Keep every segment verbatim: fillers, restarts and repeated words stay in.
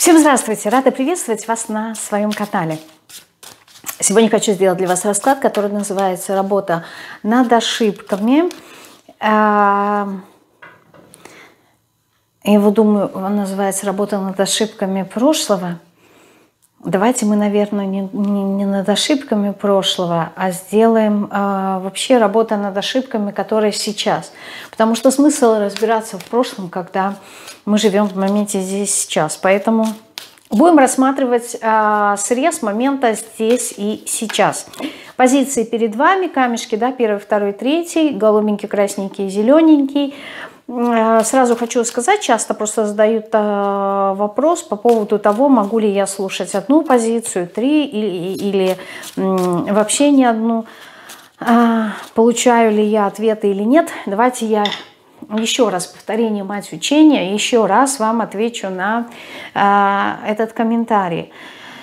Всем здравствуйте! Рада приветствовать вас на своем канале. Сегодня хочу сделать для вас расклад, который называется «Работа над ошибками». Я его думаю, он называется «Работа над ошибками прошлого». Давайте мы, наверное, не, не, не над ошибками прошлого, а сделаем а, вообще работу над ошибками, которые сейчас. Потому что смысл разбираться в прошлом, когда мы живем в моменте здесь сейчас. Поэтому будем рассматривать а, срез момента здесь и сейчас. Позиции перед вами, камешки, да, первый, второй, третий, голубенький, красненький, зелененький. Сразу хочу сказать, часто просто задают э, вопрос по поводу того, могу ли я слушать одну позицию, три или, или м, вообще не одну, э, получаю ли я ответы или нет. Давайте я еще раз, повторение мать учения, еще раз вам отвечу на э, этот комментарий.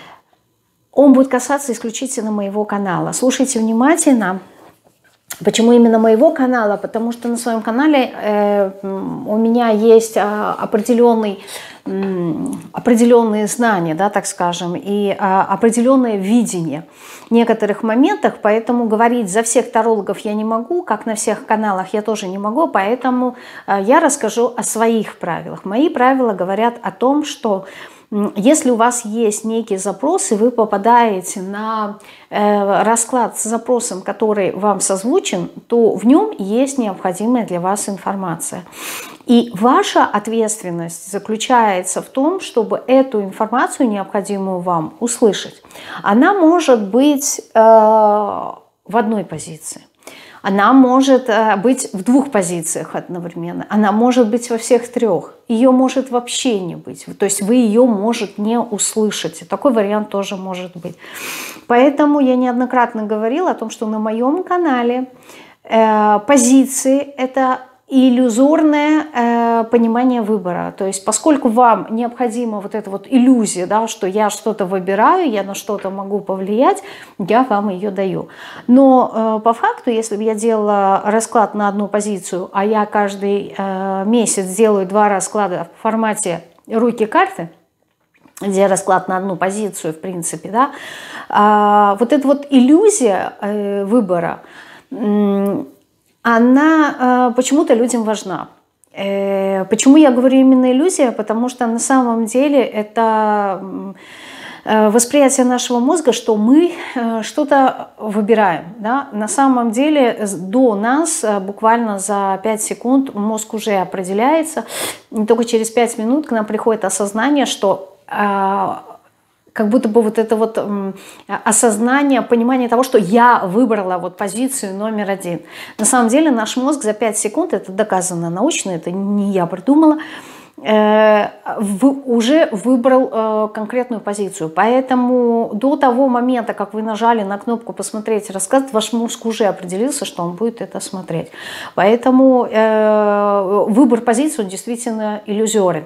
Он будет касаться исключительно моего канала. Слушайте внимательно. Почему именно моего канала? Потому что на своем канале э, у меня есть э, определенный, э, определенные знания, да, так скажем, и э, определенное видение некоторых моментах, поэтому говорить за всех тарологов я не могу, как на всех каналах я тоже не могу, поэтому э, я расскажу о своих правилах. Мои правила говорят о том, что если у вас есть некий запрос, и вы попадаете на э, расклад с запросом, который вам созвучен, то в нем есть необходимая для вас информация. И ваша ответственность заключается в том, чтобы эту информацию, необходимую вам, услышать. Она может быть э, в одной позиции. Она может быть в двух позициях одновременно. Она может быть во всех трех. Ее может вообще не быть. То есть вы ее, может, не услышите. Такой вариант тоже может быть. Поэтому я неоднократно говорила о том, что на моем канале э, позиции – это иллюзорное э, понимание выбора. То есть поскольку вам необходима вот эта вот иллюзия, да, что я что-то выбираю, я на что-то могу повлиять, я вам ее даю. Но э, по факту, если бы я делала расклад на одну позицию, а я каждый э, месяц делаю два расклада в формате руки-карты, где расклад на одну позицию, в принципе, да, э, вот эта вот иллюзия э, выбора, э, она э, почему-то людям важна. Э, почему я говорю именно иллюзия? Потому что на самом деле это э, восприятие нашего мозга, что мы э, что-то выбираем. Да? На самом деле до нас э, буквально за пять секунд мозг уже определяется. И только через пять минут к нам приходит осознание, что э, как будто бы вот это вот м, осознание, понимание того, что я выбрала вот позицию номер один. На самом деле наш мозг за пять секунд, это доказано научно, это не я придумала, э, в, уже выбрал э, конкретную позицию. Поэтому до того момента, как вы нажали на кнопку «Посмотреть рассказ», ваш мозг уже определился, что он будет это смотреть. Поэтому э, выбор позиции, он действительно иллюзорен.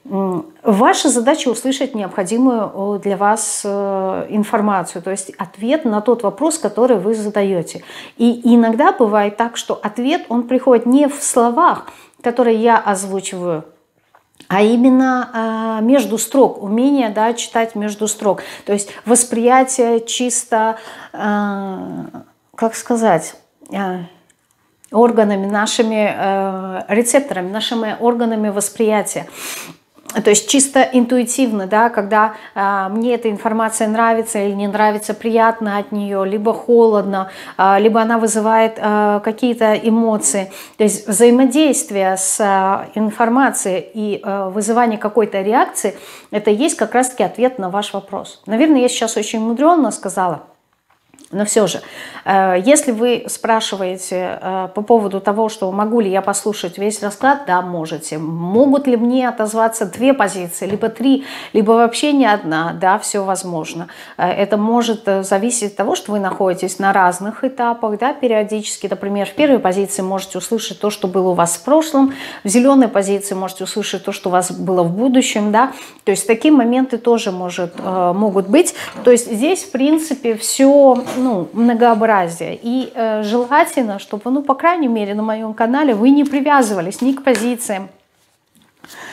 Ваша задача услышать необходимую для вас информацию, то есть ответ на тот вопрос, который вы задаете. И иногда бывает так, что ответ, он приходит не в словах, которые я озвучиваю, а именно э, между строк, умение, да, читать между строк. То есть восприятие чисто, э, как сказать, э, органами, нашими э, рецепторами, нашими органами восприятия. То есть чисто интуитивно, да, когда э, мне эта информация нравится или не нравится, приятно от нее, либо холодно, э, либо она вызывает э, какие-то эмоции. То есть взаимодействие с э, информацией и э, вызывание какой-то реакции, это и есть как раз-таки ответ на ваш вопрос. Наверное, я сейчас очень мудренно сказала. Но все же, если вы спрашиваете по поводу того, что могу ли я послушать весь расклад, да, можете. Могут ли мне отозваться две позиции, либо три, либо вообще не одна, да, все возможно. Это может зависеть от того, что вы находитесь на разных этапах, да, периодически. Например, в первой позиции можете услышать то, что было у вас в прошлом, в зеленой позиции можете услышать то, что у вас было в будущем, да. То есть такие моменты тоже может, могут быть. То есть здесь, в принципе, все... Ну, многообразие. И э, желательно, чтобы, ну, по крайней мере, на моем канале вы не привязывались ни к позициям,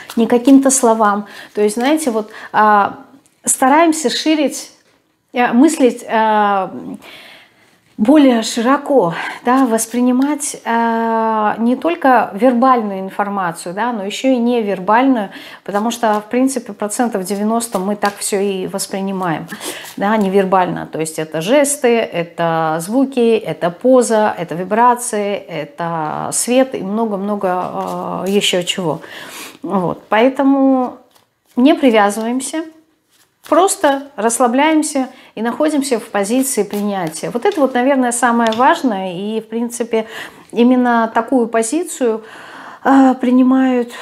не каким-то словам. То есть, знаете, вот а, стараемся ширить, а, мыслить а, более широко, да, воспринимать э, не только вербальную информацию, да, но еще и невербальную, потому что, в принципе, процентов девяносто мы так все и воспринимаем, да, невербально. То есть это жесты, это звуки, это поза, это вибрации, это свет и много-много э, еще чего. Вот. Поэтому не привязываемся. Просто расслабляемся и находимся в позиции принятия. Вот это вот, наверное, самое важное. И, в принципе, именно такую позицию э, принимают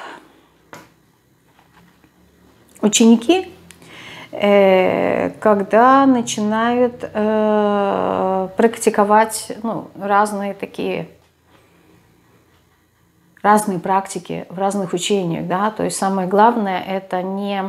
ученики, э, когда начинают э, практиковать ну, разные такие разные практики в разных учениях. Да? То есть самое главное – это не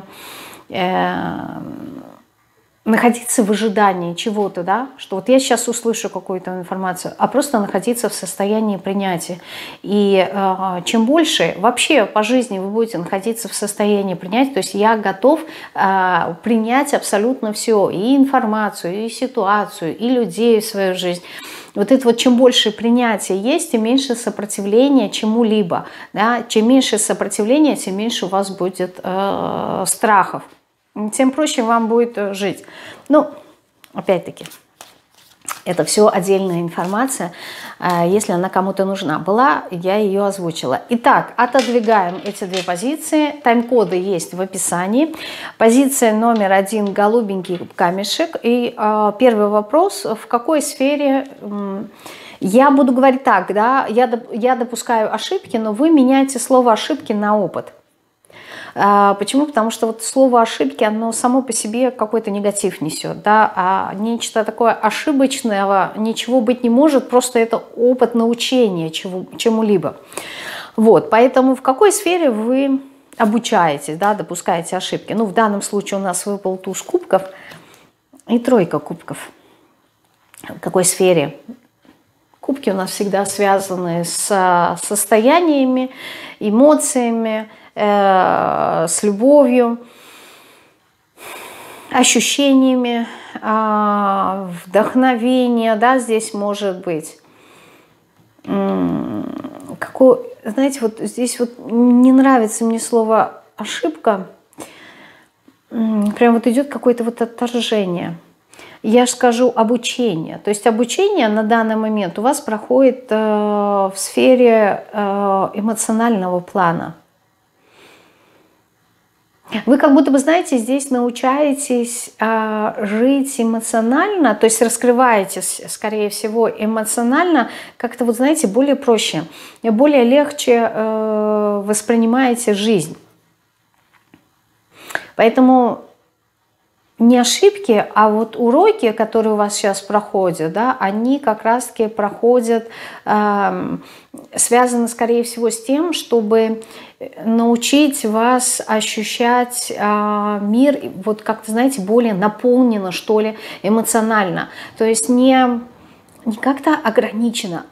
находиться в ожидании чего-то, да, что вот я сейчас услышу какую-то информацию, а просто находиться в состоянии принятия. И э, чем больше вообще по жизни вы будете находиться в состоянии принятия, то есть я готов э, принять абсолютно все, и информацию, и ситуацию, и людей в свою жизнь. Вот это вот чем больше принятия есть, тем меньше сопротивления чему-либо. Да? Чем меньше сопротивления, тем меньше у вас будет э, страхов. Тем проще вам будет жить. Ну, опять-таки, это все отдельная информация, если она кому-то нужна была, я ее озвучила. Итак, отодвигаем эти две позиции. Тайм-коды есть в описании. Позиция номер один – голубенький камешек. И э, первый вопрос – в какой сфере… Э, я буду говорить так, да, я, я допускаю ошибки, но вы меняете слово «ошибки» на «опыт». Почему? Потому что вот слово «ошибки», оно само по себе какой-то негатив несет, да, а нечто такое ошибочного ничего быть не может, просто это опыт научения чему-либо. Вот, поэтому в какой сфере вы обучаетесь, да, допускаете ошибки? Ну, в данном случае у нас выпал туз кубков и тройка кубков. В какой сфере? Кубки у нас всегда связаны с состояниями, эмоциями, с любовью, ощущениями, вдохновение, да, здесь может быть. Какой, знаете, вот здесь вот не нравится мне слово «ошибка», прям вот идет какое-то вот отторжение. Я же скажу обучение. То есть обучение на данный момент у вас проходит э, в сфере э, эмоционального плана. Вы как будто бы, знаете, здесь научаетесь э, жить эмоционально, то есть раскрываетесь, скорее всего, эмоционально, как-то, вот знаете, более проще, более легче э, воспринимаете жизнь. Поэтому не ошибки, а вот уроки, которые у вас сейчас проходят, да, они как раз-таки проходят, э, связаны, скорее всего, с тем, чтобы научить вас ощущать э, мир, вот как-то, знаете, более наполненно, что ли, эмоционально. То есть не, не как-то ограничено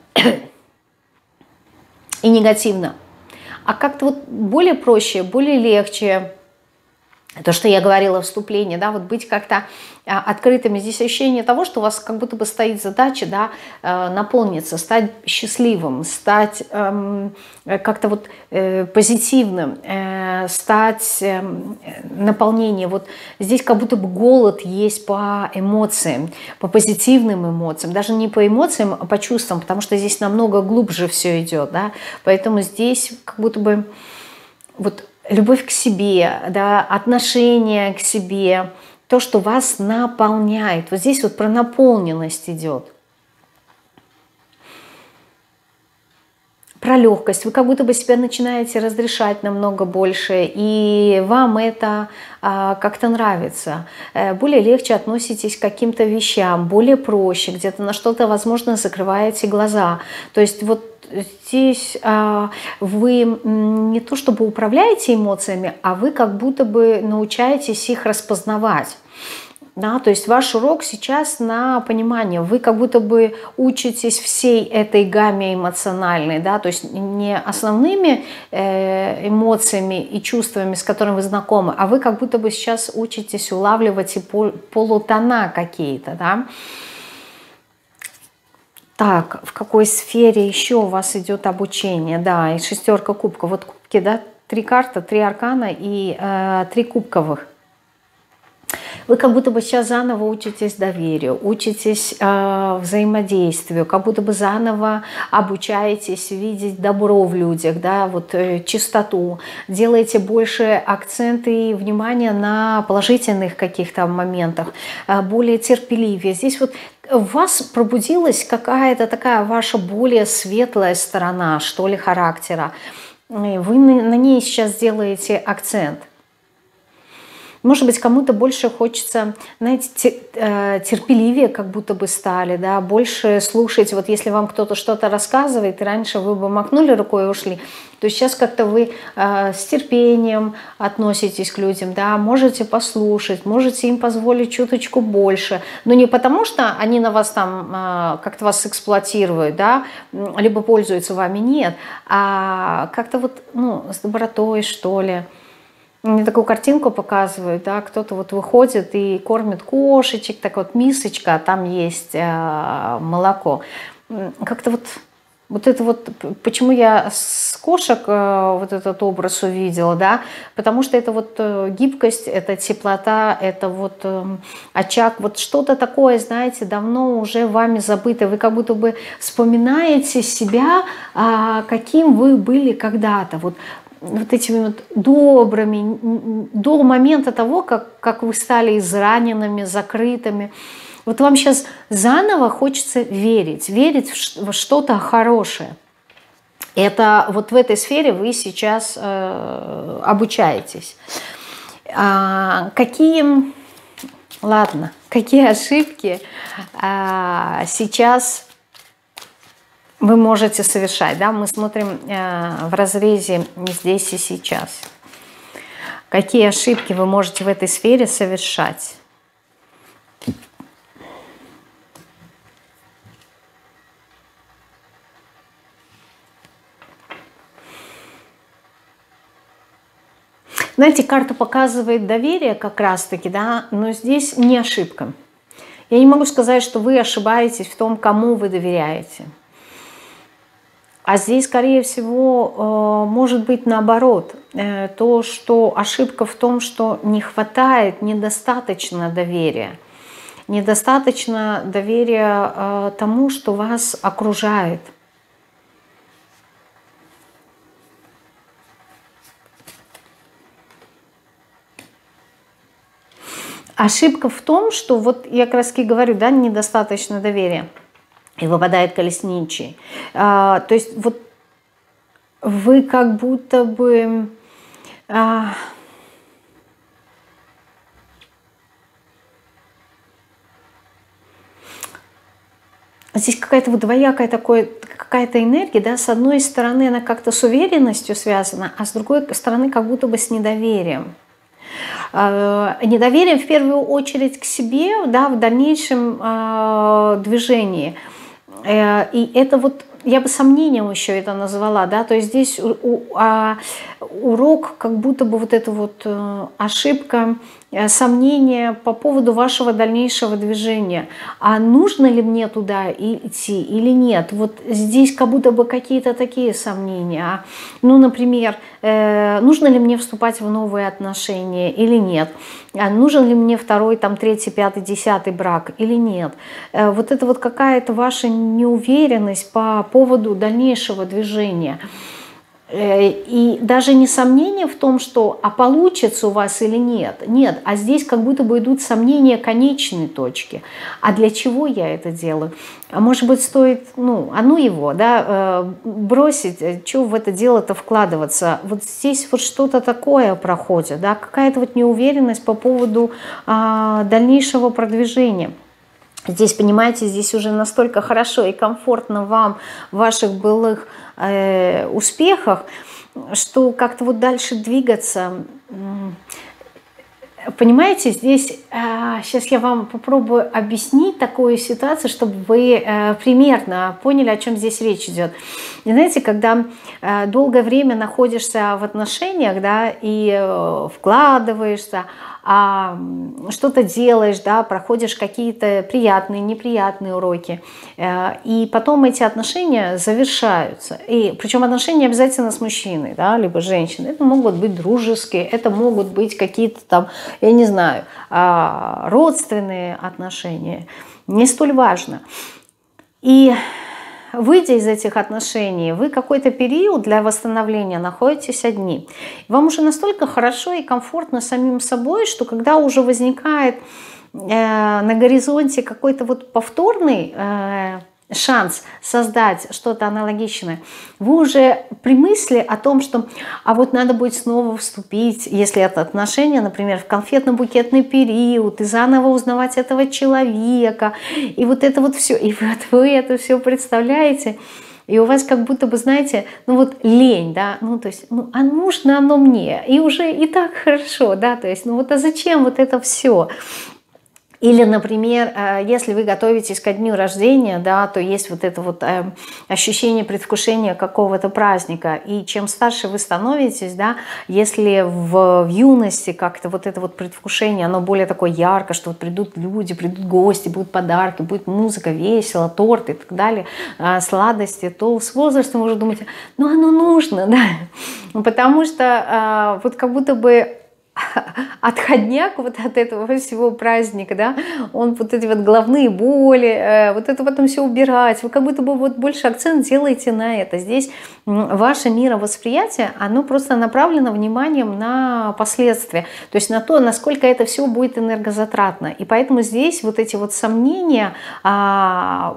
и негативно, а как-то вот более проще, более легче. То, что я говорила в вступлении, да, вот быть как-то а, открытыми. Здесь ощущение того, что у вас как будто бы стоит задача, да, э, наполниться, стать счастливым, стать э, как-то вот э, позитивным, э, стать э, наполнением. Вот здесь как будто бы голод есть по эмоциям, по позитивным эмоциям, даже не по эмоциям, а по чувствам, потому что здесь намного глубже все идет, да, поэтому здесь как будто бы вот любовь к себе, да, отношение к себе, то, что вас наполняет. Вот здесь вот про наполненность идет. Про легкость. Вы как будто бы себя начинаете разрешать намного больше, и вам это а, как-то нравится. Более легче относитесь к каким-то вещам, более проще, где-то на что-то, возможно, закрываете глаза. То есть вот здесь а, вы не то чтобы управляете эмоциями, а вы как будто бы научаетесь их распознавать. Да, то есть ваш урок сейчас на понимание. Вы как будто бы учитесь всей этой гамме эмоциональной, да, то есть не основными э, эмоциями и чувствами, с которыми вы знакомы, а вы как будто бы сейчас учитесь улавливать и пол, полутона какие-то, да. Так, в какой сфере еще у вас идет обучение? Да, и шестерка кубков. Вот кубки, да, три карты, три аркана и э, три кубковых. Вы как будто бы сейчас заново учитесь доверию, учитесь э, взаимодействию, как будто бы заново обучаетесь видеть добро в людях, да, вот э, чистоту, делаете больше акценты и внимания на положительных каких-то моментах, э, более терпеливее. Здесь вот у вас пробудилась какая-то такая ваша более светлая сторона, что ли, характера. Вы на, на ней сейчас делаете акцент. Может быть, кому-то больше хочется, знаете, терпеливее как будто бы стали, да, больше слушать. Вот если вам кто-то что-то рассказывает, и раньше вы бы махнули рукой и ушли, то сейчас как-то вы э, с терпением относитесь к людям, да, можете послушать, можете им позволить чуточку больше. Но не потому, что они на вас там э, как-то вас эксплуатируют, да, либо пользуются вами, нет, а как-то вот, ну, с добротой, что ли. Мне такую картинку показывают, да, кто-то вот выходит и кормит кошечек, так вот мисочка, а там есть э, молоко. Как-то вот, вот это вот, почему я с кошек э, вот этот образ увидела, да, потому что это вот э, гибкость, это теплота, это вот э, очаг, вот что-то такое, знаете, давно уже вами забыто. Вы как будто бы вспоминаете себя, э, каким вы были когда-то, вот. Вот этими вот добрыми, до момента того, как, как вы стали израненными, закрытыми. Вот вам сейчас заново хочется верить, верить в что-то хорошее. Это вот в этой сфере вы сейчас э, обучаетесь. А, какие, ладно, какие ошибки а, сейчас вы можете совершать, да, мы смотрим э, в разрезе здесь и сейчас. Какие ошибки вы можете в этой сфере совершать? Знаете, карта показывает доверие как раз-таки, да, но здесь не ошибка. Я не могу сказать, что вы ошибаетесь в том, кому вы доверяете. А здесь, скорее всего, может быть наоборот. То, что ошибка в том, что не хватает, недостаточно доверия. Недостаточно доверия тому, что вас окружает. Ошибка в том, что, вот я как раз говорю, да, недостаточно доверия. И выпадает колесничий. А, то есть вот вы как будто бы а, здесь какая-то вот двоякая такой, какая-то энергия, да, с одной стороны она как-то с уверенностью связана, а с другой стороны как будто бы с недоверием. А, недоверием в первую очередь к себе, да, в дальнейшем а, движении. И это вот, я бы сомнением еще это назвала, да, то есть здесь у, у, а, урок, как будто бы вот эта вот а, ошибка, а, сомнение по поводу вашего дальнейшего движения. А нужно ли мне туда идти или нет? Вот здесь как будто бы какие-то такие сомнения. Ну, например, э, нужно ли мне вступать в новые отношения или нет? А нужен ли мне второй, там, третий, пятый, десятый брак или нет? Э, вот это вот какая-то ваша неуверенность по поводу дальнейшего движения. И даже не сомнение в том, что а получится у вас или нет. Нет, а здесь как будто бы идут сомнения конечной точки. А для чего я это делаю? А может быть, стоит, ну, а ну его, да, бросить, что в это дело-то вкладываться. Вот здесь вот что-то такое проходит, да, какая-то вот неуверенность по поводу а, дальнейшего продвижения. Здесь, понимаете, здесь уже настолько хорошо и комфортно вам в ваших былых э, успехах, что как-то вот дальше двигаться Понимаете, здесь, сейчас я вам попробую объяснить такую ситуацию, чтобы вы примерно поняли, о чем здесь речь идет. И знаете, когда долгое время находишься в отношениях, да, и вкладываешься, а что-то делаешь, да, проходишь какие-то приятные, неприятные уроки, и потом эти отношения завершаются. И причем отношения не обязательно с мужчиной, да, либо женщиной. Это могут быть дружеские, это могут быть какие-то там, я не знаю, родственные отношения. Не столь важно. И выйдя из этих отношений, вы какой-то период для восстановления находитесь одни. Вам уже настолько хорошо и комфортно самим собой, что когда уже возникает э, на горизонте какой-то вот повторный э, шанс создать что-то аналогичное, вы уже при мысли о том, что а вот надо будет снова вступить, если это отношения, например, в конфетно-букетный период, и заново узнавать этого человека, и вот это вот все, и вот вы это все представляете, и у вас как будто бы, знаете, ну вот лень, да, ну то есть, ну а нужно оно мне, и уже и так хорошо, да, то есть, ну вот а зачем вот это все? Или, например, если вы готовитесь ко дню рождения, да, то есть вот это вот ощущение предвкушения какого-то праздника. И чем старше вы становитесь, да, если в, в юности как-то вот это вот предвкушение, оно более такое яркое, что вот придут люди, придут гости, будут подарки, будет музыка, весело, торт и так далее, сладости, то с возрастом вы уже думаете, ну оно нужно, да, потому что вот как будто бы отходняк вот от этого всего праздника, да, он вот эти вот головные боли, вот это потом все убирать, вы как будто бы вот больше акцент делаете на это. Здесь ваше мировосприятие, оно просто направлено вниманием на последствия, то есть на то, насколько это все будет энергозатратно. И поэтому здесь вот эти вот сомнения а,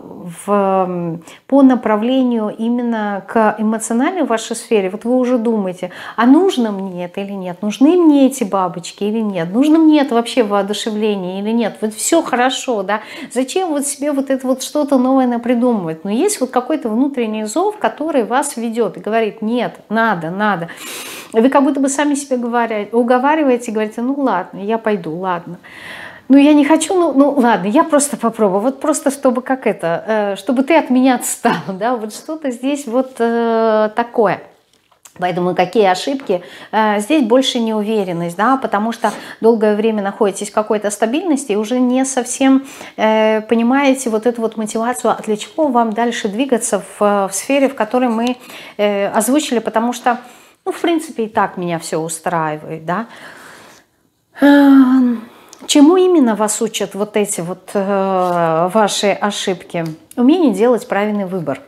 в, по направлению именно к эмоциональной вашей сфере, вот вы уже думаете, а нужно мне это или нет, нужны мне эти бабочки или нет, нужно мне это вообще воодушевление или нет, вот все хорошо, да, зачем вот себе вот это вот что-то новое напридумывать, но есть вот какой-то внутренний зов, который вас ведет и говорит, нет, надо, надо, вы как будто бы сами себе говорите, уговариваете и говорите, ну ладно, я пойду, ладно, ну я не хочу, ну, ну ладно, я просто попробую, вот просто чтобы как это, э, чтобы ты от меня отстал, да, вот что-то здесь вот э, такое. Поэтому какие ошибки? Здесь больше неуверенность, да, потому что долгое время находитесь в какой-то стабильности и уже не совсем э, понимаете вот эту вот мотивацию, а для чего вам дальше двигаться в, в сфере, в которой мы э, озвучили, потому что, ну, в принципе, и так меня все устраивает, да. Чему именно вас учат вот эти вот э, ваши ошибки? Умение делать правильный выбор.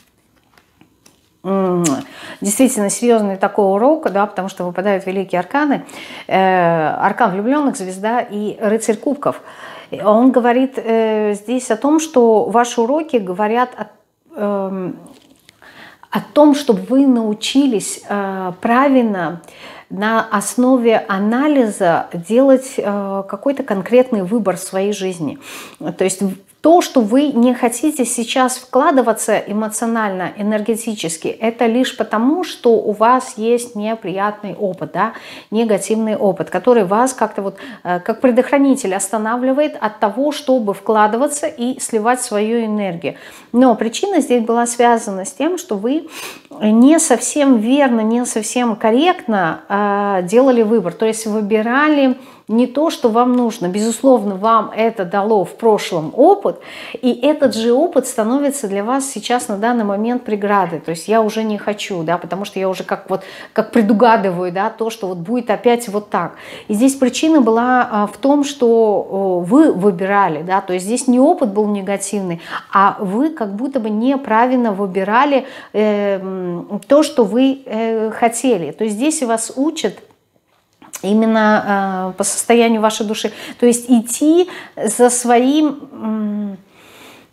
Действительно серьезный такой урок, да, потому что выпадают великие арканы. Э, аркан влюбленных, звезда и рыцарь кубков. Он говорит э, здесь о том, что ваши уроки говорят о, э, о том, чтобы вы научились э, правильно на основе анализа делать э, какой-то конкретный выбор в своей жизни. То есть то, что вы не хотите сейчас вкладываться эмоционально, энергетически, это лишь потому, что у вас есть неприятный опыт, да, негативный опыт, который вас как-то вот как предохранитель останавливает от того, чтобы вкладываться и сливать свою энергию. Но причина здесь была связана с тем, что вы не совсем верно, не совсем корректно э, делали выбор, то есть выбирали не то, что вам нужно. Безусловно, вам это дало в прошлом опыт, и этот же опыт становится для вас сейчас на данный момент преградой. То есть я уже не хочу, да, потому что я уже как, вот, как предугадываю, да, то, что вот будет опять вот так. И здесь причина была в том, что вы выбирали, да, то есть здесь не опыт был негативный, а вы как будто бы неправильно выбирали э, то, что вы э, хотели. То есть здесь вас учат именно э, по состоянию вашей души. То есть идти за своим, э,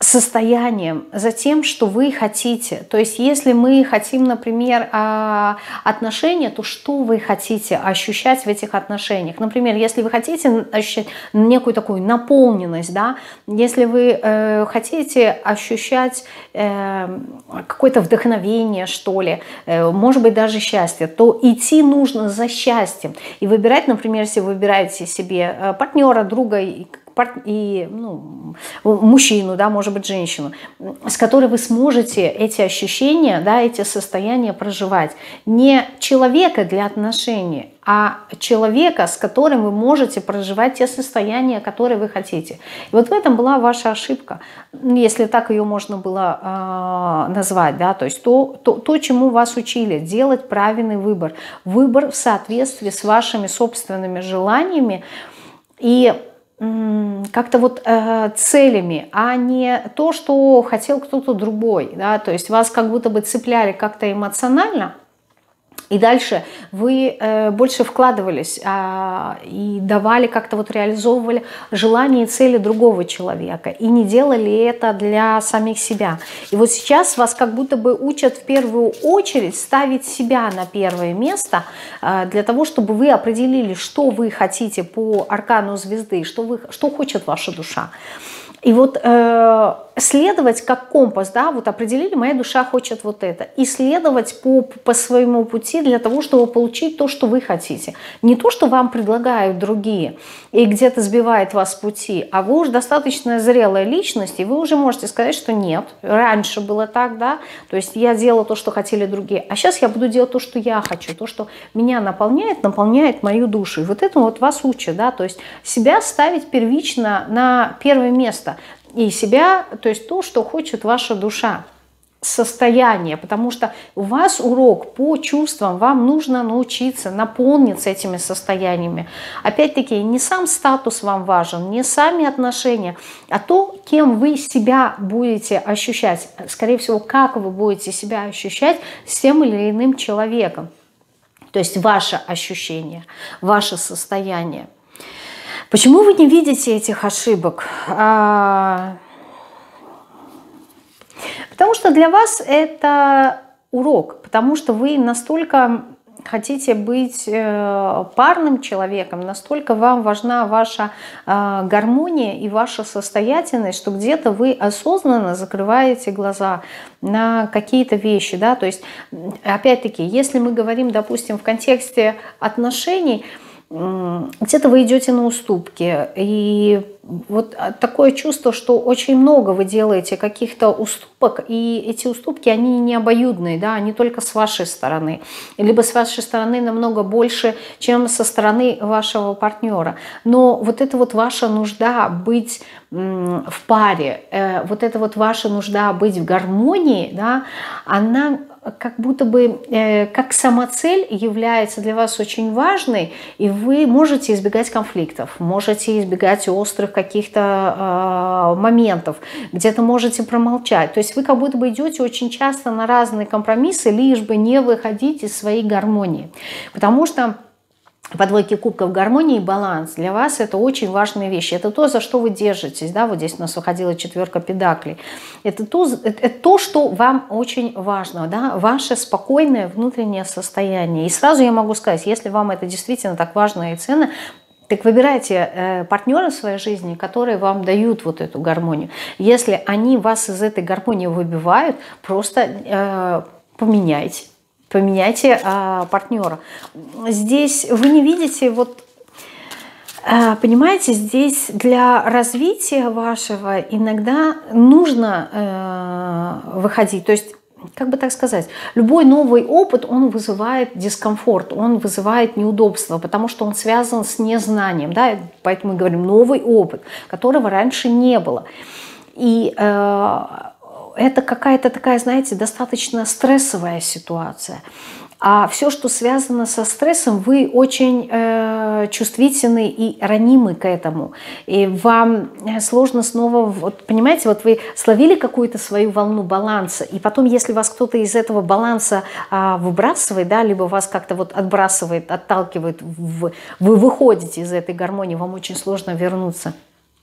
состоянием, за тем, что вы хотите. То есть если мы хотим, например, отношения, то что вы хотите ощущать в этих отношениях? Например, если вы хотите ощущать некую такую наполненность, да, если вы э, хотите ощущать э, какое-то вдохновение, что ли, э, может быть, даже счастье, то идти нужно за счастьем. И выбирать, например, если вы выбираете себе партнера, друга и и ну, мужчину, да, может быть, женщину, с которой вы сможете эти ощущения, да, эти состояния проживать. Не человека для отношений, а человека, с которым вы можете проживать те состояния, которые вы хотите. И вот в этом была ваша ошибка, если так ее можно было э, назвать, да, то есть то, то, то, чему вас учили, делать правильный выбор. Выбор в соответствии с вашими собственными желаниями и как-то вот э, целями, а не то, что хотел кто-то другой, да, то есть вас как будто бы цепляли как-то эмоционально, и дальше вы э, больше вкладывались э, и давали, как-то вот реализовывали желания и цели другого человека, и не делали это для самих себя. И вот сейчас вас как будто бы учат в первую очередь ставить себя на первое место, э, для того, чтобы вы определили, что вы хотите по аркану звезды, что, вы, что хочет ваша душа. И вот э, следовать как компас, да, вот определили, моя душа хочет вот это. И следовать по, по своему пути для того, чтобы получить то, что вы хотите. Не то, что вам предлагают другие и где-то сбивает вас с пути, а вы уже достаточно зрелая личность, и вы уже можете сказать, что нет, раньше было так, да, то есть я делала то, что хотели другие, а сейчас я буду делать то, что я хочу, то, что меня наполняет, наполняет мою душу. И вот этому вот вас учат, да, то есть себя ставить первично на первое место. И себя, то есть то, что хочет ваша душа, состояние, потому что у вас урок по чувствам, вам нужно научиться наполниться этими состояниями. Опять-таки, не сам статус вам важен, не сами отношения, а то, кем вы себя будете ощущать, скорее всего, как вы будете себя ощущать с тем или иным человеком. То есть ваше ощущение, ваше состояние. Почему вы не видите этих ошибок? Потому что для вас это урок, потому что вы настолько хотите быть парным человеком, настолько вам важна ваша гармония и ваша состоятельность, что где-то вы осознанно закрываете глаза на какие-то вещи. Да? То есть, опять-таки, если мы говорим, допустим, в контексте отношений, где-то вы идете на уступки, и вот такое чувство, что очень много вы делаете каких-то уступок, и эти уступки, они не обоюдные, да, они только с вашей стороны, либо с вашей стороны намного больше, чем со стороны вашего партнера. Но вот это вот ваша нужда быть в паре, вот это вот ваша нужда быть в гармонии, да, она как будто бы э, как самоцель является для вас очень важной, и вы можете избегать конфликтов, можете избегать острых каких-то э, моментов, где-то можете промолчать. То есть вы как будто бы идете очень часто на разные компромиссы, лишь бы не выходить из своей гармонии. Потому что по двойке кубков гармония и баланс для вас это очень важные вещи. Это то, за что вы держитесь. Да? Вот здесь у нас выходила четверка педаклей. Это то, это то, что вам очень важно. Да? Ваше спокойное внутреннее состояние. И сразу я могу сказать, если вам это действительно так важно и ценно, так выбирайте э, партнера в своей жизни, которые вам дают вот эту гармонию. Если они вас из этой гармонии выбивают, просто э, поменяйте. Поменяйте а, партнера. Здесь вы не видите, вот, а, понимаете, здесь для развития вашего иногда нужно а, выходить. То есть, как бы так сказать, любой новый опыт, он вызывает дискомфорт, он вызывает неудобство, потому что он связан с незнанием. Да? Поэтому мы говорим новый опыт, которого раньше не было. И а, это какая-то такая, знаете, достаточно стрессовая ситуация. А все, что связано со стрессом, вы очень э, чувствительны и ранимы к этому. И вам сложно снова, вот, понимаете, вот вы словили какую-то свою волну баланса, и потом, если вас кто-то из этого баланса э, выбрасывает, да, либо вас как-то вот отбрасывает, отталкивает, в, вы выходите из этой гармонии, вам очень сложно вернуться.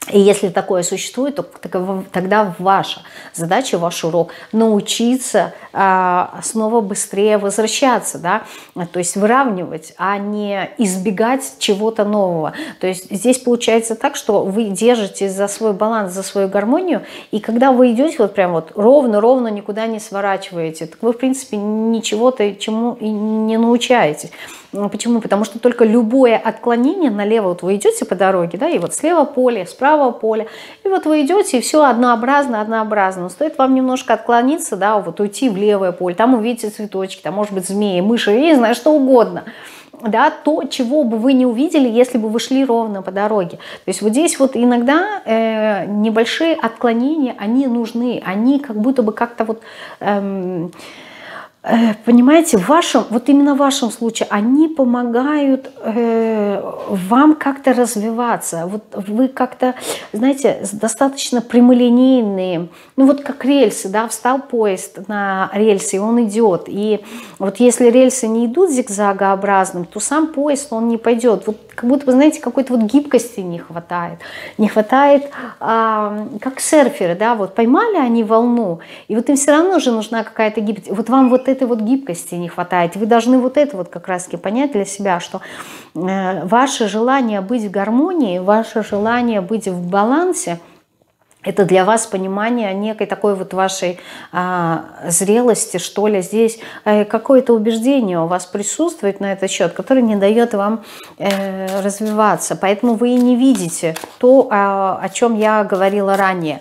И если такое существует, то тогда ваша задача, ваш урок научиться а, снова быстрее возвращаться, да, то есть выравнивать, а не избегать чего-то нового. То есть здесь получается так, что вы держитесь за свой баланс, за свою гармонию, и когда вы идете вот прям вот ровно-ровно, никуда не сворачиваете, так вы, в принципе, ничего-то чему и не научаетесь. Почему? Потому что только любое отклонение налево, вот вы идете по дороге, да, и вот слева поле, справа поле, и вот вы идете, и все однообразно, однообразно. Но стоит вам немножко отклониться, да, вот уйти в левое поле, там увидите цветочки, там может быть змеи, мыши, я не знаю, что угодно. Да, то, чего бы вы не увидели, если бы вы шли ровно по дороге. То есть вот здесь вот иногда э, небольшие отклонения, они нужны, они как будто бы как-то вот... Эм, Понимаете, в вашем, вот именно в вашем случае они помогают э, вам как-то развиваться. Вот вы как-то, знаете, достаточно прямолинейные, ну вот как рельсы, да, встал поезд на рельсы, и он идет. И вот если рельсы не идут зигзагообразным, то сам поезд, он не пойдет. Вот как будто бы, знаете, какой-то вот гибкости не хватает. Не хватает, а, как серферы, да, вот поймали они волну, и вот им все равно же нужна какая-то гибкость. Вот вам вот этой вот гибкости не хватает. Вы должны вот это вот как раз-таки понять для себя, что э, ваше желание быть в гармонии, ваше желание быть в балансе, это для вас понимание некой такой вот вашей а, зрелости, что ли, здесь э, какое-то убеждение у вас присутствует на этот счет, которое не дает вам э, развиваться. Поэтому вы и не видите то, о, о чем я говорила ранее.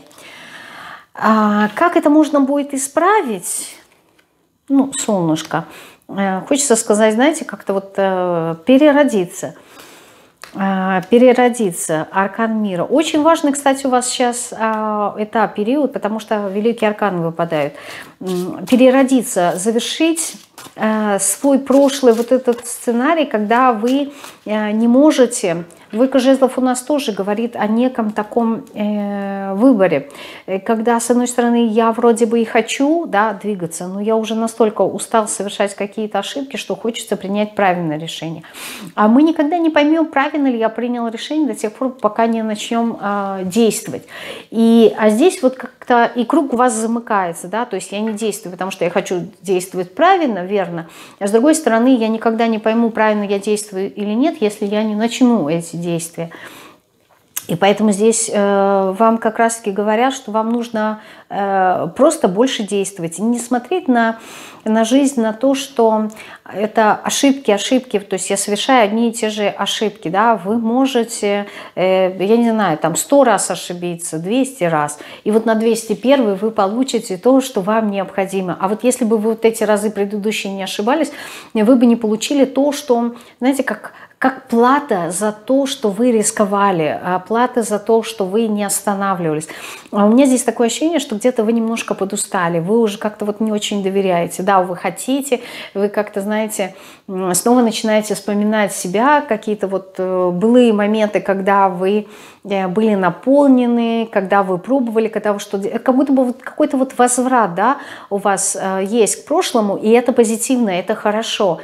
А, как это можно будет исправить? Ну, солнышко. Э, хочется сказать, знаете, как-то вот э, переродиться. переродиться, аркан мира. Очень важный, кстати, у вас сейчас а, этап, период, потому что великие арканы выпадают. Переродиться, завершить а, свой прошлый вот этот сценарий, когда вы а, не можете... Двойка жезлов у нас тоже говорит о неком таком э, выборе, когда, с одной стороны, я вроде бы и хочу, да, двигаться, но я уже настолько устал совершать какие-то ошибки, что хочется принять правильное решение. А мы никогда не поймем, правильно ли я принял решение до тех пор, пока не начнем э, действовать. И, а здесь вот как-то и круг у вас замыкается, да, то есть я не действую, потому что я хочу действовать правильно, верно, а с другой стороны, я никогда не пойму, правильно я действую или нет, если я не начну эти действия. И поэтому здесь э, вам как раз-таки говорят, что вам нужно э, просто больше действовать. И не смотреть на, на жизнь, на то, что это ошибки, ошибки. То есть я совершаю одни и те же ошибки. Да? Вы можете, э, я не знаю, там сто раз ошибиться, двести раз. И вот на двести первый вы получите то, что вам необходимо. А вот если бы вы вот эти разы предыдущие не ошибались, вы бы не получили то, что, знаете, как... как плата за то, что вы рисковали, плата за то, что вы не останавливались. А у меня здесь такое ощущение, что где-то вы немножко подустали, вы уже как-то вот не очень доверяете. Да, вы хотите, вы как-то, знаете, снова начинаете вспоминать себя, какие-то вот былые моменты, когда вы были наполнены, когда вы пробовали, когда вы что-то... Как будто бы вот какой-то вот возврат, да, у вас есть к прошлому, и это позитивно, это хорошо.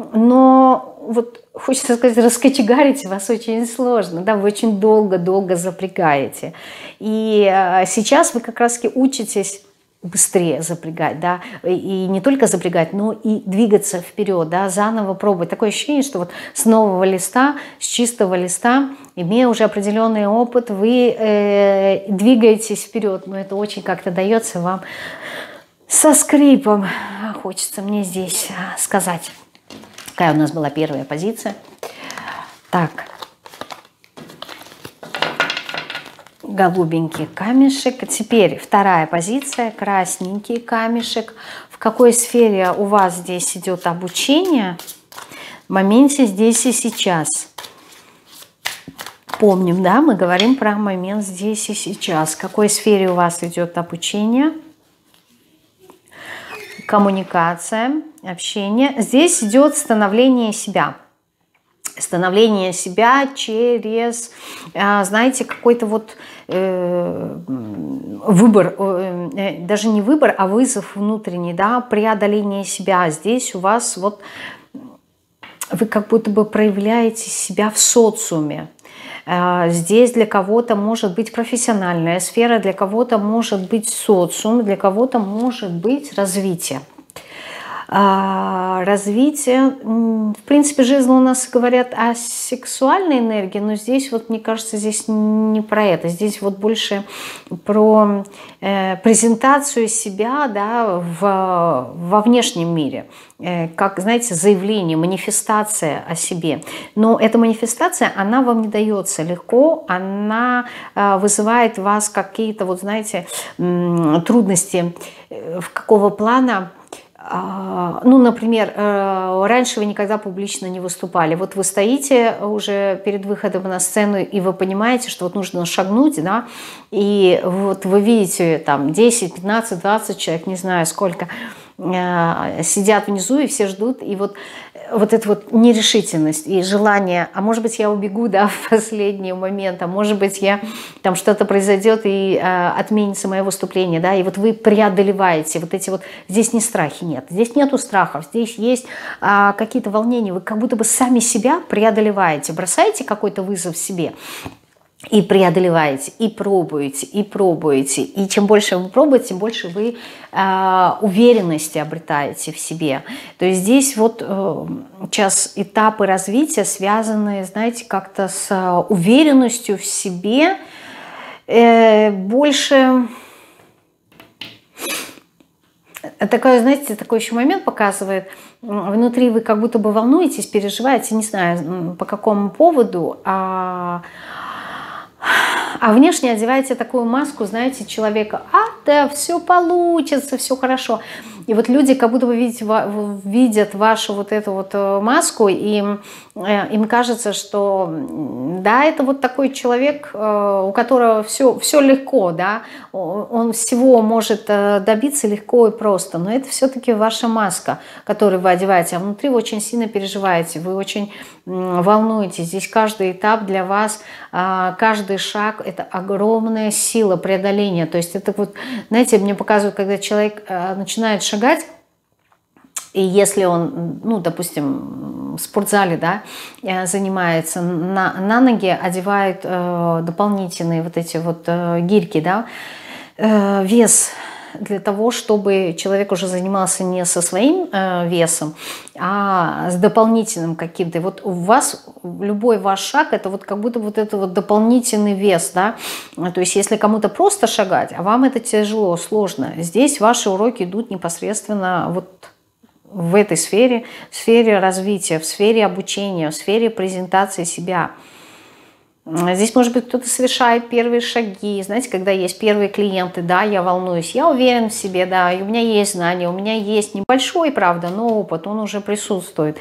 Но вот хочется сказать, раскочегарить вас очень сложно, да, вы очень долго-долго запрягаете. И сейчас вы как раз-таки учитесь быстрее запрягать, да, и не только запрягать, но и двигаться вперед, да, заново пробовать. Такое ощущение, что вот с нового листа, с чистого листа, имея уже определенный опыт, вы э, двигаетесь вперед, но это очень как-то дается вам со скрипом, хочется мне здесь сказать. Какая у нас была первая позиция? Так. Голубенький камешек. Теперь вторая позиция. Красненький камешек. В какой сфере у вас здесь идет обучение? В моменте здесь и сейчас. Помним, да? Мы говорим про момент здесь и сейчас. В какой сфере у вас идет обучение? Коммуникация, общение. Здесь идет становление себя. Становление себя через, знаете, какой-то вот э, выбор, э, даже не выбор, а вызов внутренний, да, преодоление себя. Здесь у вас вот вы как будто бы проявляете себя в социуме. Здесь для кого-то может быть профессиональная сфера, для кого-то может быть социум, для кого-то может быть развитие. Развитие, в принципе, жизнь у нас говорят о сексуальной энергии, но здесь вот, мне кажется, здесь не про это. Здесь вот больше про э, презентацию себя, да, в, во внешнем мире. Э, как, знаете, заявление, манифестация о себе. Но эта манифестация, она вам не дается легко, она э, вызывает в вас какие-то, вот знаете, э, трудности. Э, в какого плана? Ну, например, раньше вы никогда публично не выступали. Вот вы стоите уже перед выходом на сцену, и вы понимаете, что вот нужно шагнуть, да, и вот вы видите там десять, пятнадцать, двадцать человек, не знаю сколько, сидят внизу и все ждут, и вот, вот эта вот нерешительность и желание, а может быть я убегу, да, в последний момент, а может быть я, там что-то произойдет и а, отменится мое выступление, да, и вот вы преодолеваете вот эти вот, здесь не страхи нет, здесь нету страхов, здесь есть а, какие-то волнения, вы как будто бы сами себя преодолеваете, бросаете какой-то вызов себе, и преодолеваете, и пробуете, и пробуете. И чем больше вы пробуете, тем больше вы э, уверенности обретаете в себе. То есть здесь вот э, сейчас этапы развития связаны, знаете, как-то с э, уверенностью в себе. Э, больше... Такой, знаете, такой еще момент показывает. Внутри вы как будто бы волнуетесь, переживаете, не знаю, по какому поводу, а... А внешне одеваете такую маску, знаете, человека, а, да, все получится, все хорошо. И вот люди как будто бы видят, видят вашу вот эту вот маску, и им, им кажется, что да, это вот такой человек, у которого все, все легко, да, он всего может добиться легко и просто, но это все-таки ваша маска, которую вы одеваете, а внутри вы очень сильно переживаете, вы очень волнуетесь. Здесь каждый этап для вас, каждый шаг – это огромная сила преодоления. То есть это вот, знаете, мне показывают, когда человек начинает шагать, и если он, ну, допустим, в спортзале, да, занимается, на, на ноги одевают э, дополнительные вот эти вот э, гирьки, да, э, вес для того, чтобы человек уже занимался не со своим э, весом, а с дополнительным каким-то. Вот у вас любой ваш шаг – это вот как будто вот это вот дополнительный вес, да. То есть если кому-то просто шагать, а вам это тяжело, сложно, здесь ваши уроки идут непосредственно вот в этой сфере, в сфере развития, в сфере обучения, в сфере презентации себя. Здесь, может быть, кто-то совершает первые шаги. Знаете, когда есть первые клиенты, да, я волнуюсь, я уверен в себе, да, и у меня есть знания, у меня есть небольшой, правда, но опыт, он уже присутствует.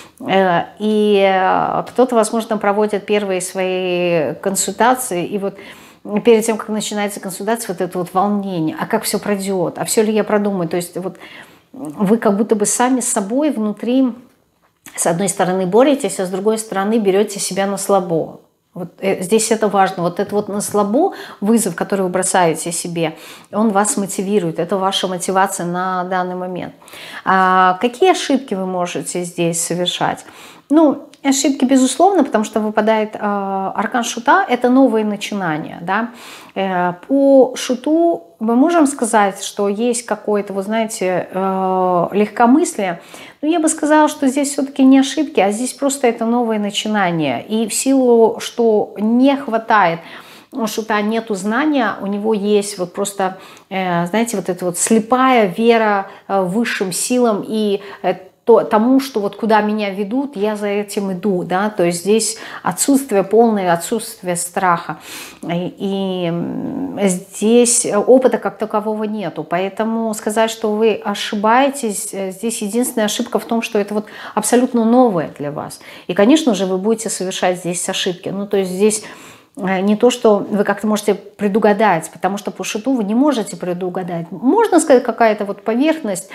И кто-то, возможно, проводит первые свои консультации, и вот перед тем, как начинается консультация, вот это вот волнение, а как все пройдет, а все ли я продумаю, то есть вот вы как будто бы сами с собой внутри, с одной стороны, боретесь, а с другой стороны, берете себя на слабо. Вот здесь это важно. Вот это вот на слабо вызов, который вы бросаете себе, он вас мотивирует. Это ваша мотивация на данный момент. А какие ошибки вы можете здесь совершать? Ну, ошибки, безусловно, потому что выпадает э, аркан шута, это новые начинания. Да? Э, по шуту мы можем сказать, что есть какое-то, вы знаете, э, легкомыслие, но я бы сказала, что здесь все-таки не ошибки, а здесь просто это новые начинания. И в силу, что не хватает у шута, нету знания, у него есть вот просто, э, знаете, вот эта вот слепая вера э, высшим силам и э, то, тому, что вот куда меня ведут, я за этим иду, да, то есть здесь отсутствие, полное отсутствие страха, и, и здесь опыта как такового нету, поэтому сказать, что вы ошибаетесь, здесь единственная ошибка в том, что это вот абсолютно новое для вас, и, конечно же, вы будете совершать здесь ошибки, ну, то есть здесь не то, что вы как-то можете предугадать, потому что по шуту вы не можете предугадать, можно сказать, какая-то вот поверхность,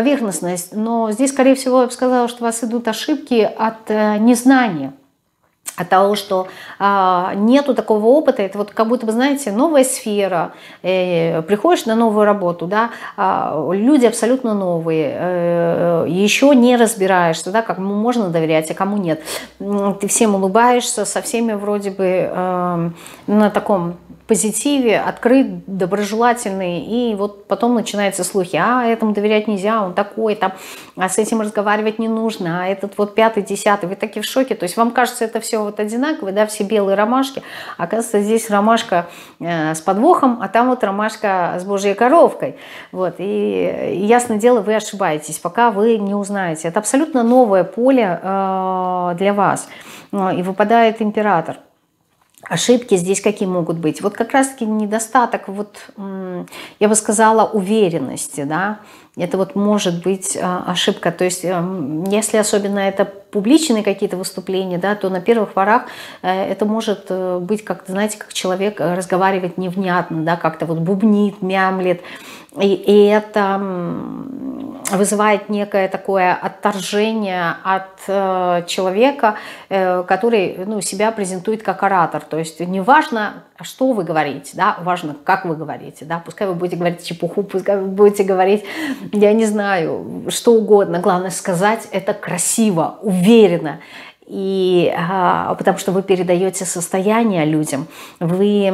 поверхностность, но здесь, скорее всего, я бы сказала, что у вас идут ошибки от э, незнания. от того, что а, нету такого опыта, это вот как будто бы, знаете, новая сфера, э, приходишь на новую работу, да, а, люди абсолютно новые, э, еще не разбираешься, да, кому можно доверять, а кому нет. Ты всем улыбаешься, со всеми вроде бы э, на таком позитиве, открыт, доброжелательный, и вот потом начинаются слухи, а этому доверять нельзя, он такой, там, а с этим разговаривать не нужно, а этот вот пятый, десятый, вы такие в шоке, то есть вам кажется это все вот одинаково, да, все белые ромашки, оказывается здесь ромашка э, с подвохом, а там вот ромашка с божьей коровкой, вот, и, и ясное дело, вы ошибаетесь, пока вы не узнаете, это абсолютно новое поле э, для вас, и выпадает император. Ошибки здесь какие могут быть? Вот как раз-таки недостаток, вот, я бы сказала, уверенности, да, это вот может быть ошибка. То есть, если особенно это публичные какие-то выступления, да, то на первых порах это может быть, как, знаете, как человек разговаривает невнятно, да, как-то вот бубнит, мямлет, и, и это вызывает некое такое отторжение от э, человека, э, который, ну, себя презентует как оратор. То есть не важно, что вы говорите, да, важно, как вы говорите, да, пускай вы будете говорить чепуху, пускай вы будете говорить, я не знаю, что угодно, главное сказать это красиво, уверенно. И, а, потому что вы передаете состояние людям, вы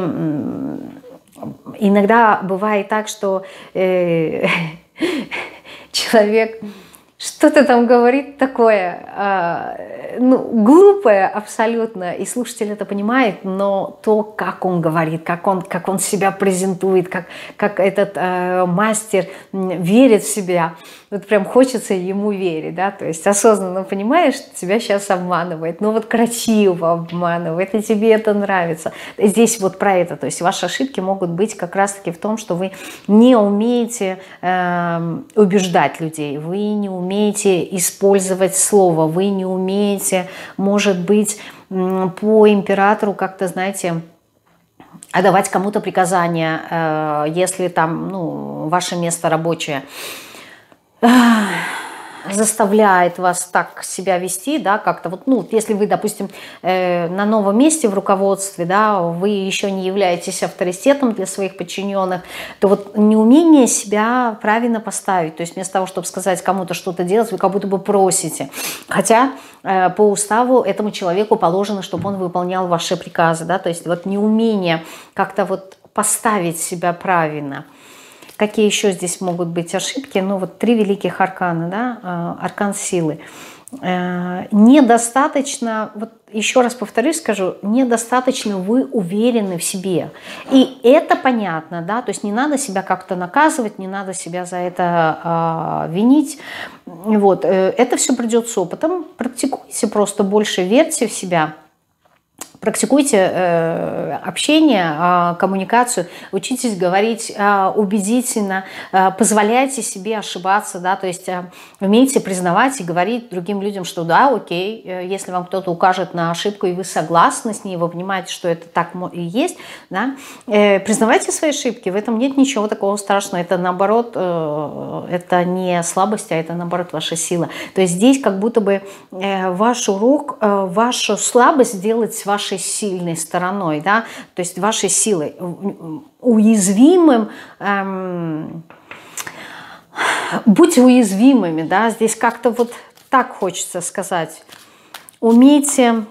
иногда бывает так, что э, человек что-то там говорит такое, э, ну, глупое абсолютно, и слушатель это понимает, но то, как он говорит, как он, как он себя презентует, как, как этот э, мастер верит в себя, вот прям хочется ему верить, да, то есть осознанно понимаешь, что тебя сейчас обманывает, но вот красиво обманывает, и тебе это нравится. Здесь вот про это, то есть ваши ошибки могут быть как раз-таки в том, что вы не умеете э, убеждать людей, вы не умеете использовать слово, вы не умеете, может быть, по императору как-то, знаете, отдавать кому-то приказания, э, если там, ну, ваше место рабочее заставляет вас так себя вести, да, как-то вот, ну, если вы, допустим, э, на новом месте в руководстве, да, вы еще не являетесь авторитетом для своих подчиненных, то вот неумение себя правильно поставить, то есть вместо того, чтобы сказать кому-то что-то делать, вы как будто бы просите, хотя э, по уставу этому человеку положено, чтобы он выполнял ваши приказы, да, то есть вот неумение как-то вот поставить себя правильно. Какие еще здесь могут быть ошибки? Ну, вот три великих аркана, да, аркан силы. Недостаточно, вот еще раз повторюсь, скажу, недостаточно вы уверены в себе. И это понятно, да, то есть не надо себя как-то наказывать, не надо себя за это а, винить. Вот, это все придет с опытом. Практикуйте просто больше, верьте в себя. Практикуйте э, общение, э, коммуникацию, учитесь говорить э, убедительно, э, позволяйте себе ошибаться, да, то есть э, умейте признавать и говорить другим людям, что да, окей, э, если вам кто-то укажет на ошибку и вы согласны с ней, вы понимаете, что это так и есть, да, э, признавайте свои ошибки, в этом нет ничего такого страшного, это наоборот, э, это не слабость, а это наоборот ваша сила. То есть здесь как будто бы э, ваш урок, э, вашу слабость сделать вашей сильной стороной, да, то есть вашей силой, уязвимым, эм, будьте уязвимыми, да, здесь как-то вот так хочется сказать, умейте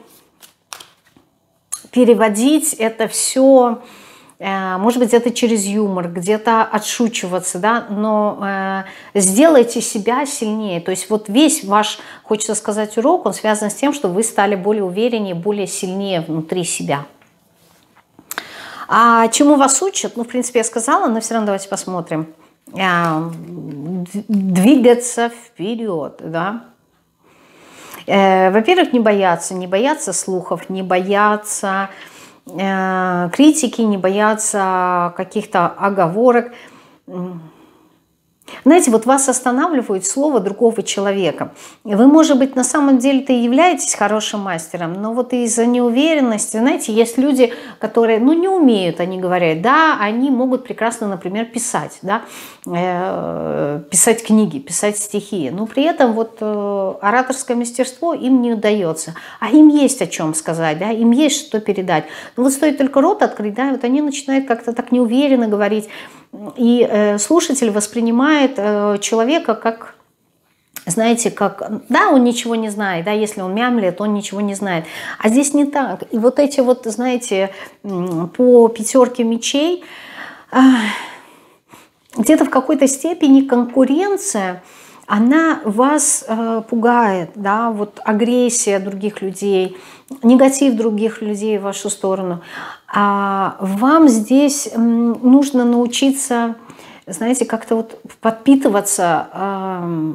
переводить это все, э, может быть, это через юмор, где-то отшучиваться, да, но э, сделайте себя сильнее, то есть вот весь ваш, хочется сказать, урок, он связан с тем, что вы стали более увереннее, более сильнее внутри себя. А чему вас учат? Ну, в принципе, я сказала, но все равно давайте посмотрим. Э, двигаться вперед, да. Э, во-первых, не бояться, не бояться слухов, не бояться э, критики, не бояться каких-то оговорок. Ну, Знаете, вот вас останавливает слово другого человека. Вы, может быть, на самом деле-то и являетесь хорошим мастером, но вот из-за неуверенности, знаете, есть люди, которые, ну, не умеют, они говорят, да, они могут прекрасно, например, писать, да, э, писать книги, писать стихи, но при этом вот э, ораторское мастерство им не удается, а им есть о чем сказать, да, им есть что передать. Но вот стоит только рот открыть, да, и вот они начинают как-то так неуверенно говорить, и э, слушатель воспринимает э, человека как, знаете, как, да, он ничего не знает, да, если он мямлит, он ничего не знает. А здесь не так. И вот эти вот, знаете, по пятерке мечей, э, где-то в какой-то степени конкуренция, она вас э, пугает, да, вот агрессия других людей, негатив других людей в вашу сторону. А вам здесь нужно научиться, знаете, как-то вот подпитываться э,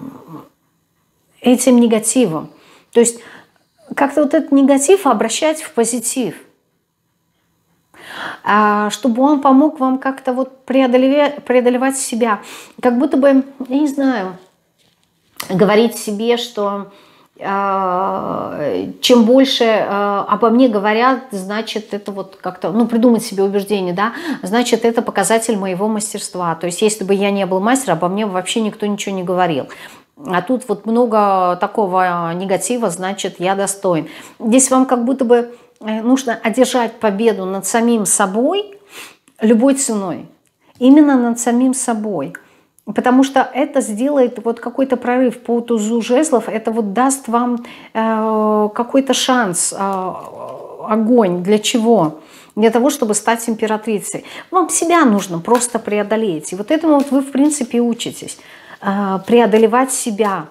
этим негативом. То есть как-то вот этот негатив обращать в позитив, чтобы он помог вам как-то вот преодолевать, преодолевать себя. Как будто бы, я не знаю, говорить себе, что э, чем больше э, обо мне говорят, значит, это вот как-то, ну, придумать себе убеждение, да, значит, это показатель моего мастерства. То есть, если бы я не был мастером, обо мне вообще никто ничего не говорил. А тут вот много такого негатива, значит, я достоин. Здесь вам как будто бы нужно одержать победу над самим собой любой ценой. Именно над самим собой. Потому что это сделает вот какой-то прорыв по тузу жезлов, это вот даст вам э, какой-то шанс, э, огонь. Для чего? Для того, чтобы стать императрицей. Вам себя нужно просто преодолеть. И вот этому вот вы, в принципе, учитесь. Э, преодолевать себя.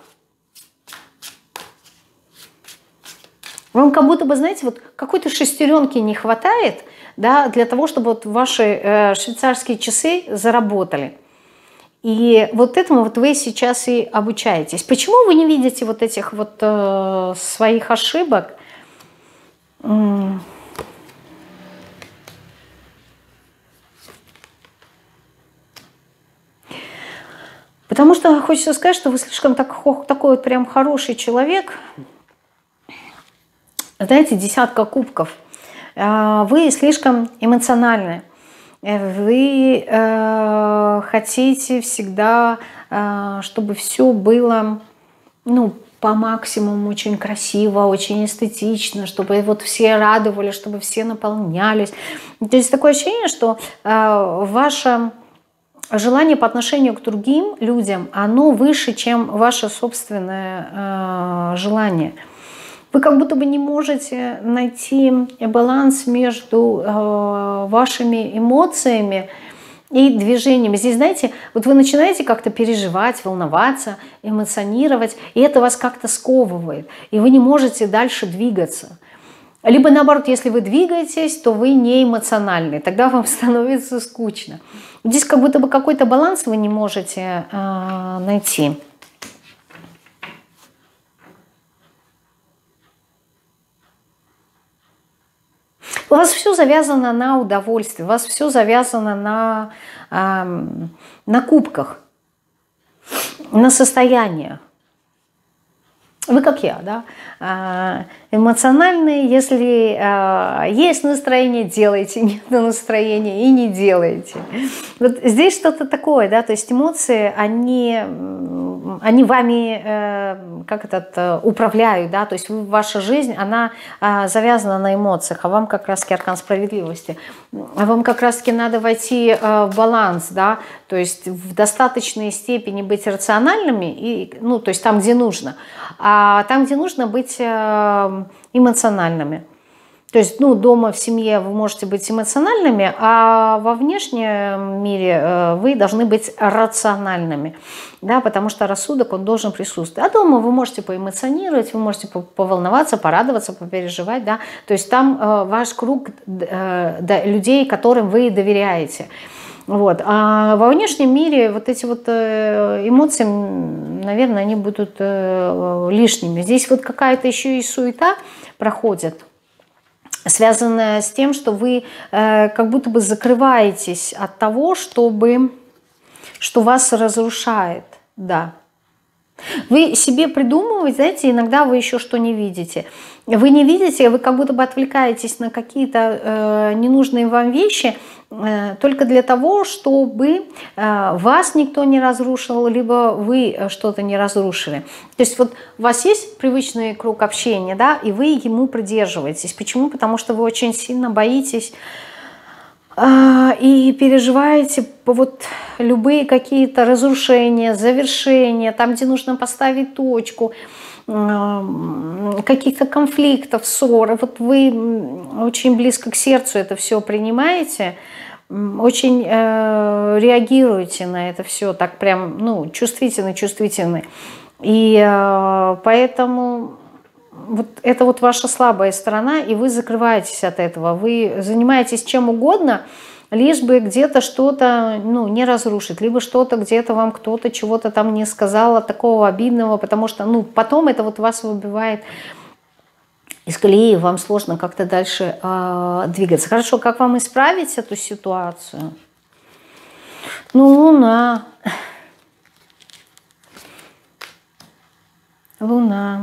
Вам как будто бы, знаете, вот какой-то шестеренки не хватает, да, для того, чтобы вот ваши э, швейцарские часы заработали. И вот этому вот вы сейчас и обучаетесь. Почему вы не видите вот этих вот э, своих ошибок? Потому что хочется сказать, что вы слишком так, такой вот прям хороший человек. Знаете, десятка кубков. Вы слишком эмоциональны. Вы э, хотите всегда, э, чтобы все было, ну, по максимуму, очень красиво, очень эстетично, чтобы вот все радовали, чтобы все наполнялись. То есть такое ощущение, что э, ваше желание по отношению к другим людям, оно выше, чем ваше собственное э, желание. Вы как будто бы не можете найти баланс между э, вашими эмоциями и движениями. Здесь, знаете, вот вы начинаете как-то переживать, волноваться, эмоционировать, и это вас как-то сковывает, и вы не можете дальше двигаться. Либо наоборот, если вы двигаетесь, то вы не эмоциональны, тогда вам становится скучно. Здесь как будто бы какой-то баланс вы не можете э, найти. У вас все завязано на удовольствии, у вас все завязано на, э, на кубках, на состояниях. Вы как я, да? Эмоциональные, если э, есть настроение, делайте, нет настроения и не делайте. Вот здесь что-то такое, да, то есть эмоции, они, они вами э, как этот, управляют, да, то есть ваша жизнь, она э, завязана на эмоциях, а вам как раз-таки аркан справедливости, а вам как раз-таки надо войти э, в баланс, да, то есть в достаточной степени быть рациональными, и, ну, то есть там, где нужно, а там, где нужно быть э, эмоциональными. То есть, ну, дома, в семье вы можете быть эмоциональными, а во внешнем мире э, вы должны быть рациональными, да, потому что рассудок, он должен присутствовать. А дома вы можете поэмоционировать, вы можете поволноваться, порадоваться, попереживать, да, то есть там э, ваш круг э, да, людей, которым вы доверяете. Вот. А во внешнем мире вот эти вот эмоции, наверное, они будут лишними. Здесь вот какая-то еще и суета проходит, связанная с тем, что вы как будто бы закрываетесь от того, чтобы что вас разрушает, да. Вы себе придумываете, знаете, иногда вы еще что не видите. Вы не видите, вы как будто бы отвлекаетесь на какие-то э, ненужные вам вещи э, только для того, чтобы э, вас никто не разрушил, либо вы что-то не разрушили. То есть вот у вас есть привычный круг общения, да, и вы ему придерживаетесь. Почему? Потому что вы очень сильно боитесь и переживаете вот любые какие-то разрушения, завершения, там, где нужно поставить точку, каких-то конфликтов, ссор. Вот вы очень близко к сердцу это все принимаете, очень э, реагируете на это все, так прям, ну, чувствительны, чувствительны. И э, поэтому... Вот это вот ваша слабая сторона, и вы закрываетесь от этого. Вы занимаетесь чем угодно, лишь бы где-то что-то, ну, не разрушить, либо что-то где-то вам кто-то чего-то там не сказал такого обидного, потому что, ну, потом это вот вас выбивает из колеи, вам сложно как-то дальше э, двигаться. Хорошо, как вам исправить эту ситуацию? Ну, Луна. Луна.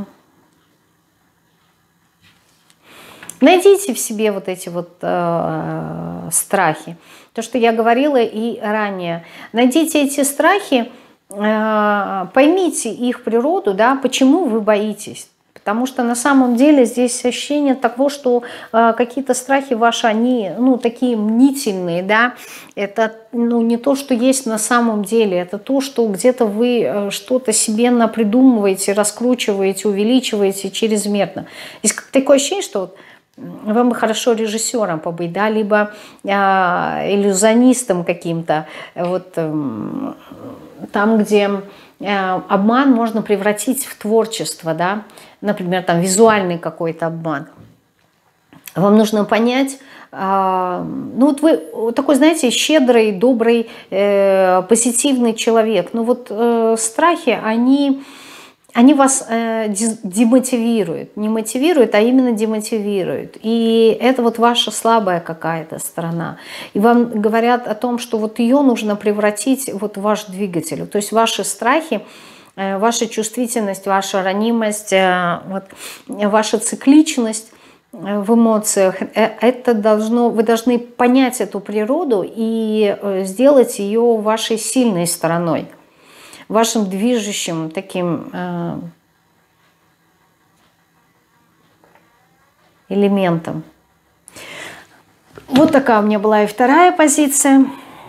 Найдите в себе вот эти вот э, страхи. То, что я говорила и ранее. Найдите эти страхи, э, поймите их природу, да, почему вы боитесь. Потому что на самом деле здесь ощущение того, что э, какие-то страхи ваши, они, ну, такие мнительные, да. Это, ну, не то, что есть на самом деле. Это то, что где-то вы э, что-то себе напридумываете, раскручиваете, увеличиваете чрезмерно. Здесь такое ощущение, что вот вам бы хорошо режиссером побыть, да, либо э, иллюзионистом каким-то, вот э, там, где э, обман можно превратить в творчество, да, например, там визуальный какой-то обман. Вам нужно понять, э, ну вот вы такой, знаете, щедрый, добрый, э, позитивный человек, но вот э, страхи, они... Они вас э, демотивируют, не мотивируют, а именно демотивируют. И это вот ваша слабая какая-то сторона. И вам говорят о том, что вот ее нужно превратить вот в ваш двигатель. То есть ваши страхи, э, ваша чувствительность, ваша ранимость, э, вот, ваша цикличность в эмоциях, э, это должно, вы должны понять эту природу и э, сделать ее вашей сильной стороной. Вашим движущим таким э, элементом. Вот такая у меня была и вторая позиция.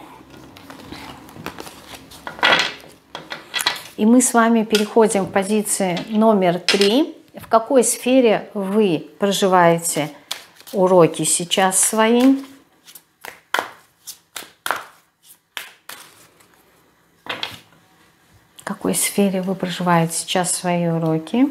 И мы с вами переходим к позиции номер три. В какой сфере вы проживаете уроки сейчас свои? В какой сфере вы проживаете сейчас свои уроки?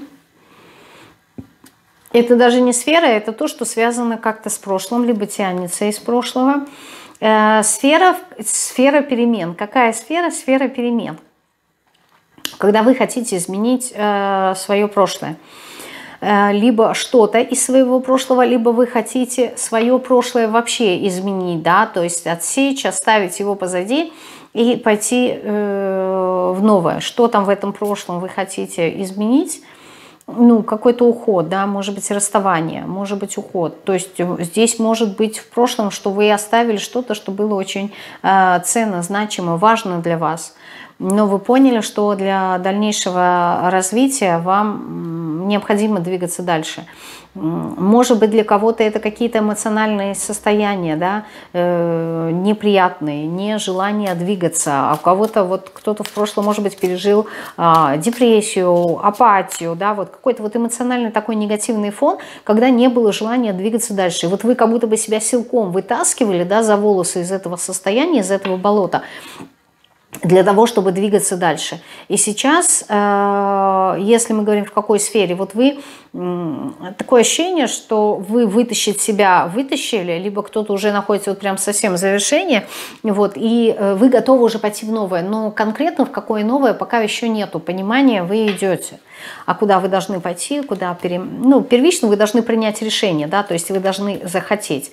Это даже не сфера, это то, что связано как-то с прошлым, либо тянется из прошлого. Э, сфера, сфера перемен. Какая сфера? Сфера перемен. Когда вы хотите изменить э, свое прошлое. Э, либо что-то из своего прошлого, либо вы хотите свое прошлое вообще изменить, да, то есть отсечь, оставить его позади и пойти э, в новое. Что там в этом прошлом вы хотите изменить? Ну, какой-то уход, да, может быть, расставание, может быть, уход. То есть здесь может быть в прошлом, что вы оставили что-то, что было очень э, ценно, значимо, важно для вас. Но вы поняли, что для дальнейшего развития вам необходимо двигаться дальше. Может быть, для кого-то это какие-то эмоциональные состояния, да, э, неприятные, нежелание двигаться. А у кого-то, вот кто-то в прошлом, может быть, пережил э, депрессию, апатию, да, вот какой-то вот эмоциональный такой негативный фон, когда не было желания двигаться дальше. И вот вы как будто бы себя силком вытаскивали, да, за волосы из этого состояния, из этого болота, для того, чтобы двигаться дальше. И сейчас, э, если мы говорим в какой сфере, вот вы, э, такое ощущение, что вы вытащить себя вытащили, либо кто-то уже находится вот прям совсем в завершении, вот, и э, вы готовы уже пойти в новое, но конкретно в какое новое пока еще нету понимания, вы идете. А куда вы должны пойти, куда, пере... ну, первично вы должны принять решение, да, то есть вы должны захотеть.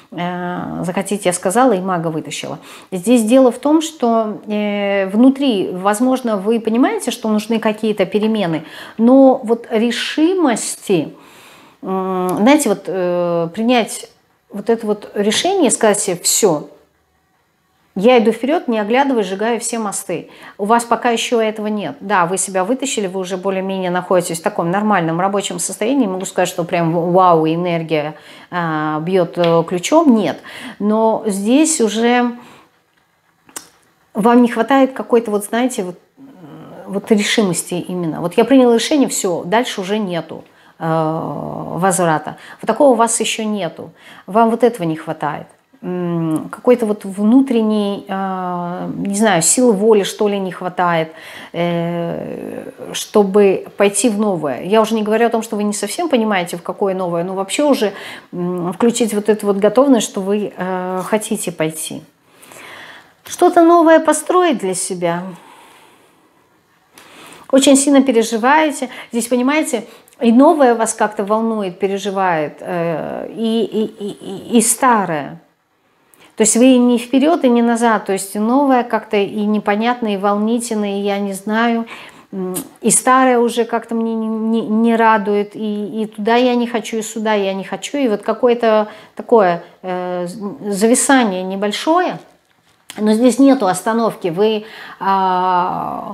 захотите, я сказала, и мага вытащила. Здесь дело в том, что внутри, возможно, вы понимаете, что нужны какие-то перемены, но вот решимости, знаете, вот принять вот это вот решение, сказать себе: все, я иду вперед, не оглядываясь, сжигаю все мосты. У вас пока еще этого нет. Да, вы себя вытащили, вы уже более-менее находитесь в таком нормальном рабочем состоянии. Могу сказать, что прям вау, энергия а, бьет ключом. Нет. Но здесь уже вам не хватает какой-то, вот знаете, вот, вот решимости именно. Вот я приняла решение, все, дальше уже нету э, возврата. Вот такого у вас еще нету. Вам вот этого не хватает. Какой-то вот внутренней, не знаю, силы воли, что ли, не хватает, чтобы пойти в новое. Я уже не говорю о том, что вы не совсем понимаете, в какое новое, но вообще уже включить вот эту вот готовность, что вы хотите пойти. Что-то новое построить для себя. Очень сильно переживаете. Здесь, понимаете, и новое вас как-то волнует, переживает, и, и, и, и старое. То есть вы не вперед и не назад, то есть новое как-то и непонятное, и волнительное, и я не знаю, и старое уже как-то мне не, не, не радует, и, и туда я не хочу, и сюда я не хочу, и вот какое-то такое э, зависание небольшое, но здесь нету остановки, вы... А,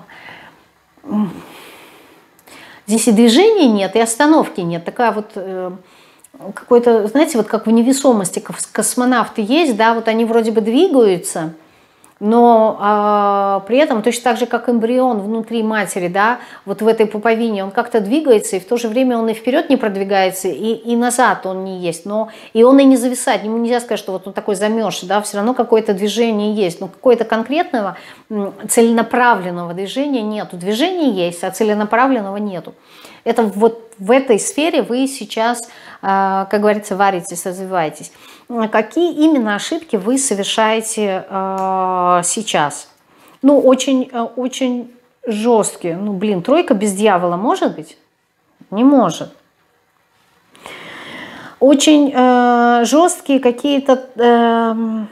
здесь и движения нет, и остановки нет, такая вот... Э, какой-то, знаете, вот как в невесомости космонавты есть, да, вот они вроде бы двигаются, но а, при этом точно так же, как эмбрион внутри матери, да, вот в этой пуповине, он как-то двигается, и в то же время он и вперед не продвигается, и, и назад он не есть, но и он и не зависает, ему нельзя сказать, что вот он такой замерзший, да, все равно какое-то движение есть, но какое-то конкретного целенаправленного движения нету, движение есть, а целенаправленного нету. Это вот в этой сфере вы сейчас, как говорится, варитесь, развиваетесь. Какие именно ошибки вы совершаете сейчас? Ну, очень, очень жесткие. Ну, блин, тройка без дьявола может быть? Не может. Очень жесткие какие-то...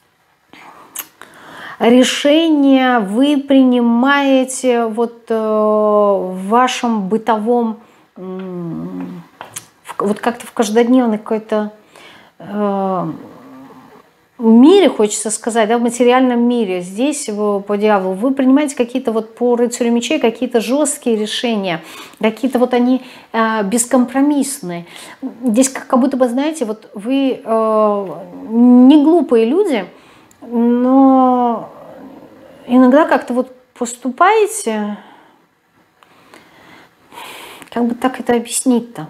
решения вы принимаете вот э, в вашем бытовом, э, вот как-то в каждодневной какой-то э, мире, хочется сказать, да, в материальном мире, здесь по дьяволу, вы принимаете какие-то вот по рыцарю мечей, какие-то жесткие решения, какие-то вот они э, бескомпромиссные. Здесь как будто бы, знаете, вот вы э, не глупые люди, но иногда как-то вот поступаете, как бы так это объяснить-то?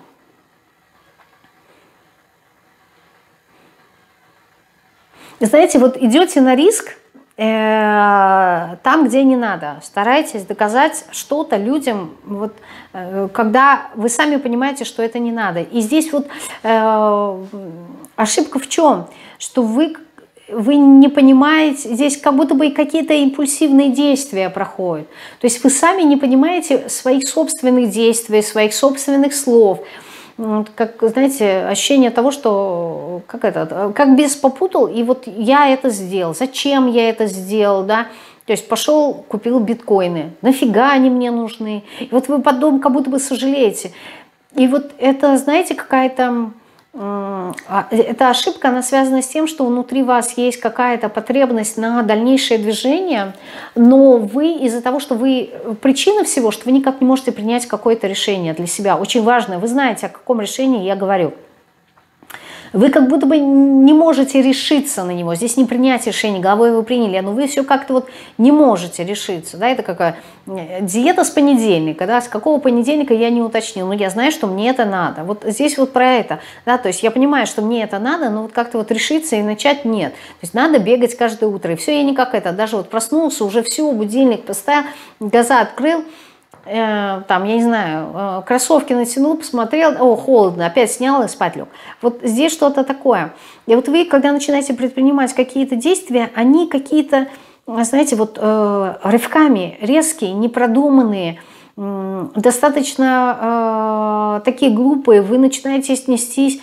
Знаете, вот идете на риск э, там, где не надо. Старайтесь доказать что-то людям, вот, э, когда вы сами понимаете, что это не надо. И здесь вот э, ошибка в чем? Что вы... Вы не понимаете, здесь как будто бы какие-то импульсивные действия проходят. То есть вы сами не понимаете своих собственных действий, своих собственных слов. Как, знаете, ощущение того, что как, это, как бес попутал, и вот я это сделал. Зачем я это сделал, да? То есть пошел, купил биткоины. Нафига они мне нужны? И вот вы потом как будто бы сожалеете. И вот это, знаете, какая-то... Эта ошибка, она связана с тем, что внутри вас есть какая-то потребность на дальнейшее движение, но вы из-за того, что вы... Причина всего, что вы никак не можете принять какое-то решение для себя. Очень важно, вы знаете, о каком решении я говорю. Вы как будто бы не можете решиться на него. Здесь не принять решение, головой вы приняли, но вы все как-то вот не можете решиться. Да? Это какая диета с понедельника. Да? С какого понедельника я не уточнила, но я знаю, что мне это надо. Вот здесь вот про это. Да? То есть я понимаю, что мне это надо, но вот как-то вот решиться и начать нет. То есть надо бегать каждое утро. И все, я никак это. Даже вот проснулся, уже все, будильник поставил, глаза открыл. Там, я не знаю, кроссовки натянул, посмотрел, о, холодно, опять снял и спать лег. Вот здесь что-то такое. И вот вы, когда начинаете предпринимать какие-то действия, они какие-то, знаете, вот э, рывками, резкие, непродуманные, э, достаточно э, такие глупые, вы начинаете снестись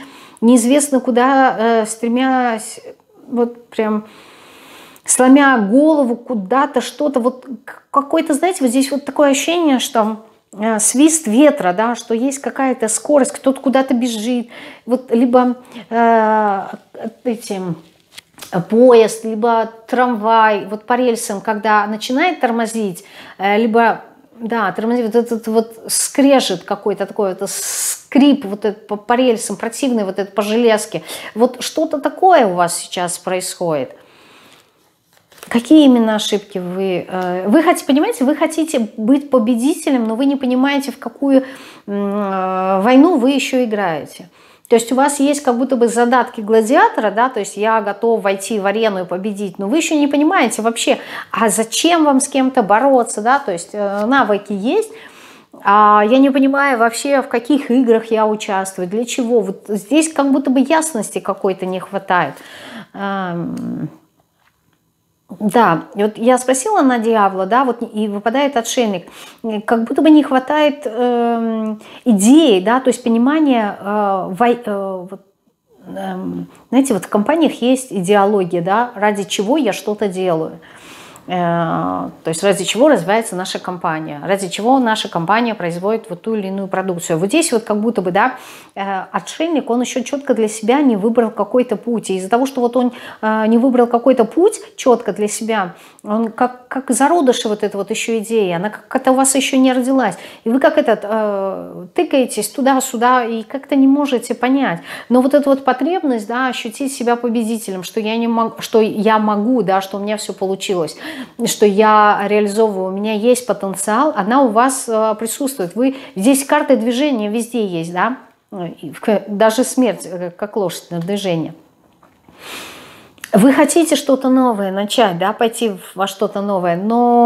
неизвестно куда, э, стремясь, вот прям сломя голову куда-то, что-то, вот какой-то, знаете, вот здесь вот такое ощущение, что э, свист ветра, да, что есть какая-то скорость, кто-то куда-то бежит, вот либо э, эти... поезд, либо трамвай, вот по рельсам, когда начинает тормозить, либо, да, тормозить, вот этот вот скрежет какой-то такой, вот скрип вот этот по, по рельсам, противный вот этот по железке, вот что-то такое у вас сейчас происходит. Какие именно ошибки вы... Вы хотите, понимаете, вы хотите быть победителем, но вы не понимаете, в какую войну вы еще играете. То есть у вас есть как будто бы задатки гладиатора, да, то есть я готов войти в арену и победить, но вы еще не понимаете вообще, а зачем вам с кем-то бороться, да, то есть э, навыки есть, а я не понимаю вообще, в каких играх я участвую, для чего. Вот здесь как будто бы ясности какой-то не хватает. Эм... Да, и вот я спросила на дьявола, да, вот и выпадает отшельник, как будто бы не хватает э, идеи, да, то есть понимания, э, вой, э, вот, э, знаете, вот в компаниях есть идеология, да, ради чего я что-то делаю. То есть ради чего развивается наша компания, ради чего наша компания производит вот ту или иную продукцию. Вот здесь вот как будто бы, да, отшельник, он еще четко для себя не выбрал какой-то путь. И из-за того, что вот он не выбрал какой-то путь четко для себя, он как, как зародыши вот эта вот еще идея, она как-то у вас еще не родилась. И вы как этот э, тыкаетесь туда-сюда и как-то не можете понять. Но вот эта вот потребность, да, ощутить себя победителем, что я, не мог, что я могу, да, что у меня все получилось, что я реализовываю, у меня есть потенциал, она у вас э, присутствует. Вы, здесь карты движения везде есть, да, даже смерть как лошадь на движение. Вы хотите что-то новое начать, да, пойти во что-то новое,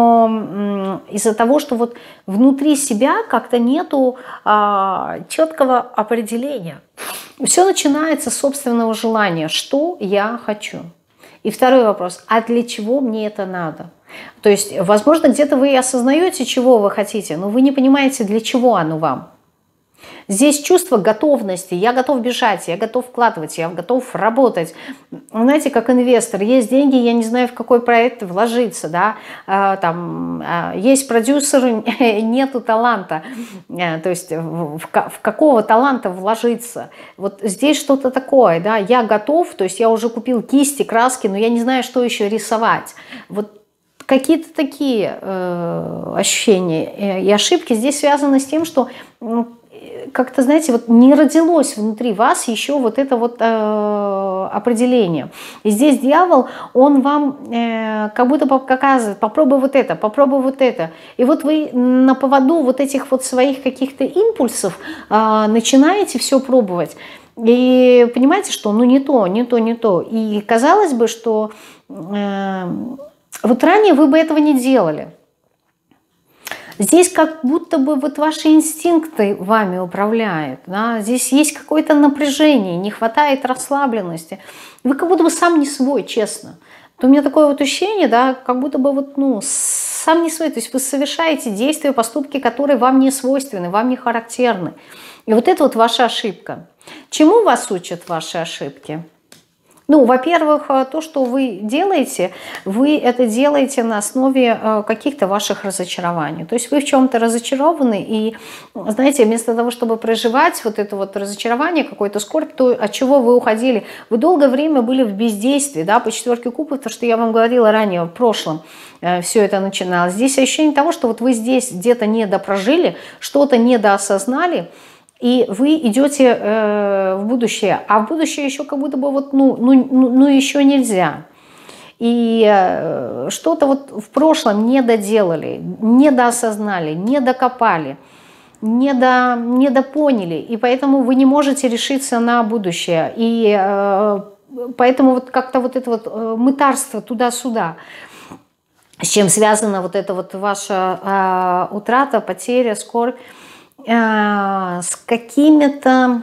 но из-за того, что вот внутри себя как-то нету а, четкого определения. Все начинается с собственного желания, что я хочу. И второй вопрос, а для чего мне это надо? То есть, возможно, где-то вы осознаете, чего вы хотите, но вы не понимаете, для чего оно вам. Здесь чувство готовности, я готов бежать, я готов вкладывать, я готов работать. Знаете, как инвестор, есть деньги, я не знаю, в какой проект вложиться, да, там есть продюсер, нету таланта, то есть в какого таланта вложиться. Вот здесь что-то такое, да, я готов, то есть я уже купил кисти, краски, но я не знаю, что еще рисовать. Вот какие-то такие э, ощущения и ошибки здесь связаны с тем, что как-то, знаете, вот не родилось внутри вас еще вот это вот э, определение. И здесь дьявол, он вам э, как будто показывает, попробуй вот это, попробуй вот это. И вот вы на поводу вот этих вот своих каких-то импульсов э, начинаете все пробовать. И понимаете, что ну не то, не то, не то. И казалось бы, что э, вот ранее вы бы этого не делали. Здесь как будто бы вот ваши инстинкты вами управляют. Да? Здесь есть какое-то напряжение, не хватает расслабленности. Вы как будто бы сам не свой, честно. То у меня такое вот ощущение, да, как будто бы вот, ну, сам не свой. То есть вы совершаете действия, поступки, которые вам не свойственны, вам не характерны. И вот это вот ваша ошибка. Чему вас учат ваши ошибки? Ну, во-первых, то, что вы делаете, вы это делаете на основе каких-то ваших разочарований. То есть вы в чем-то разочарованы, и, знаете, вместо того, чтобы проживать вот это вот разочарование, какой-то скорбь, то от чего вы уходили? Вы долгое время были в бездействии, да, по четверке кубков, то, что я вам говорила ранее, в прошлом все это начиналось. Здесь ощущение того, что вот вы здесь где-то недопрожили, что-то недоосознали, и вы идете э, в будущее, а в будущее еще как будто бы вот, ну, ну, ну, ну еще нельзя. И э, что-то вот в прошлом не доделали, не доосознали, не докопали, не, до, не допоняли, и поэтому вы не можете решиться на будущее. И э, поэтому вот как-то вот это вот э, мытарство туда-сюда, с чем связана вот эта вот ваша э, утрата, потеря, скорбь, с какими-то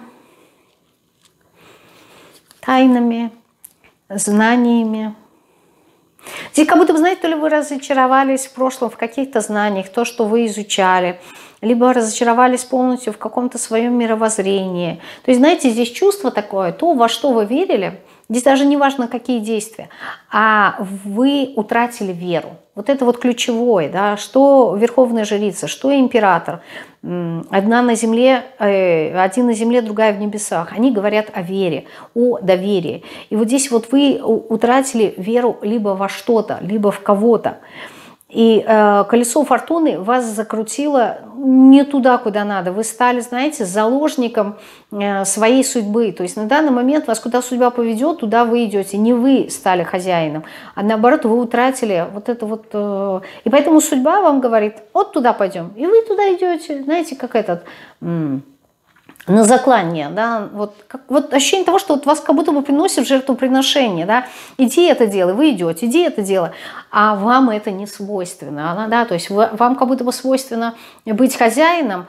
тайнами, знаниями, Здесь как будто бы, знаете, то ли вы разочаровались в прошлом в каких-то знаниях, то, что вы изучали, либо разочаровались полностью в каком-то своем мировоззрении. То есть, знаете, здесь чувство такое, то, во что вы верили, здесь даже не важно, какие действия, а вы утратили веру. Вот это вот ключевое, да, что верховная жрица, что император. Одна на земле, один на земле, другая в небесах. Они говорят о вере, о доверии. И вот здесь вот вы утратили веру либо во что-то, либо в кого-то. И э, колесо фортуны вас закрутило не туда, куда надо. Вы стали, знаете, заложником э, своей судьбы. То есть на данный момент вас куда судьба поведет, туда вы идете. Не вы стали хозяином, а наоборот вы утратили вот это вот. Э, и поэтому судьба вам говорит, вот туда пойдем. И вы туда идете, знаете, как этот... М- на заклание, да, вот, как, вот ощущение того, что вот вас как будто бы приносит жертвоприношение, да, иди это делай, вы идете, иди это делай, а вам это не свойственно, да, то есть вы, вам как будто бы свойственно быть хозяином,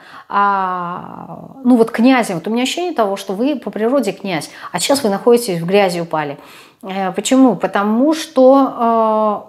а, ну вот князем, вот у меня ощущение того, что вы по природе князь, а сейчас вы находитесь в грязи упали. Почему? Потому что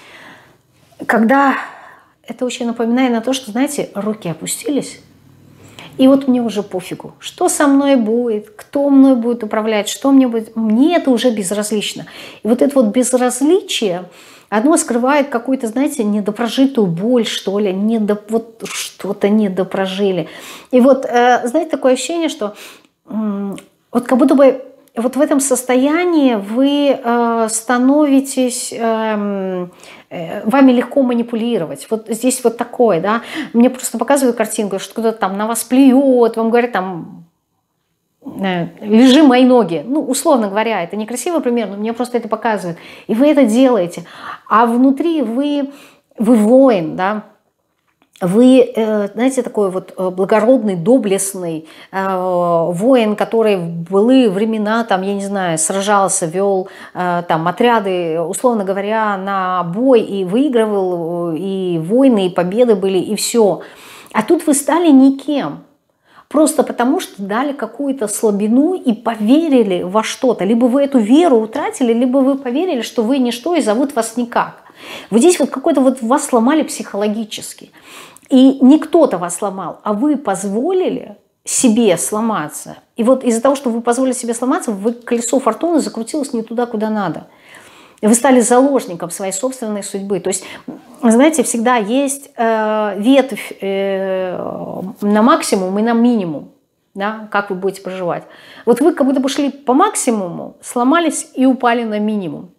э, когда, это очень напоминает на то, что, знаете, руки опустились, и вот мне уже пофигу, что со мной будет, кто мной будет управлять, что мне будет. Мне это уже безразлично. И вот это вот безразличие, оно скрывает какую-то, знаете, недопрожитую боль, что ли, недо, вот что-то недопрожили. И вот, знаете, такое ощущение, что вот как будто бы вот в этом состоянии вы э, становитесь, э, э, вами легко манипулировать. Вот здесь вот такое, да. Мне просто показывают картинку, что кто-то там на вас плюет, вам говорят там, э, лежи мои ноги. Ну, условно говоря, это некрасивый пример, но мне просто это показывают. И вы это делаете. А внутри вы, вы воин, да. Вы, знаете, такой вот благородный, доблестный воин, который в былые времена, там, я не знаю, сражался, вел там отряды, условно говоря, на бой и выигрывал, и войны, и победы были, и все. А тут вы стали никем. Просто потому, что дали какую-то слабину и поверили во что-то. Либо вы эту веру утратили, либо вы поверили, что вы ничто и зовут вас никак. Вот здесь вот какой-то вот вас сломали психологически. И не кто-то вас сломал, а вы позволили себе сломаться. И вот из-за того, что вы позволили себе сломаться, вы, колесо фортуны закрутилось не туда, куда надо. И вы стали заложником своей собственной судьбы. То есть, знаете, всегда есть э, ветвь э, на максимум и на минимум. Да, как вы будете проживать. Вот вы как будто бы шли по максимуму, сломались и упали на минимум.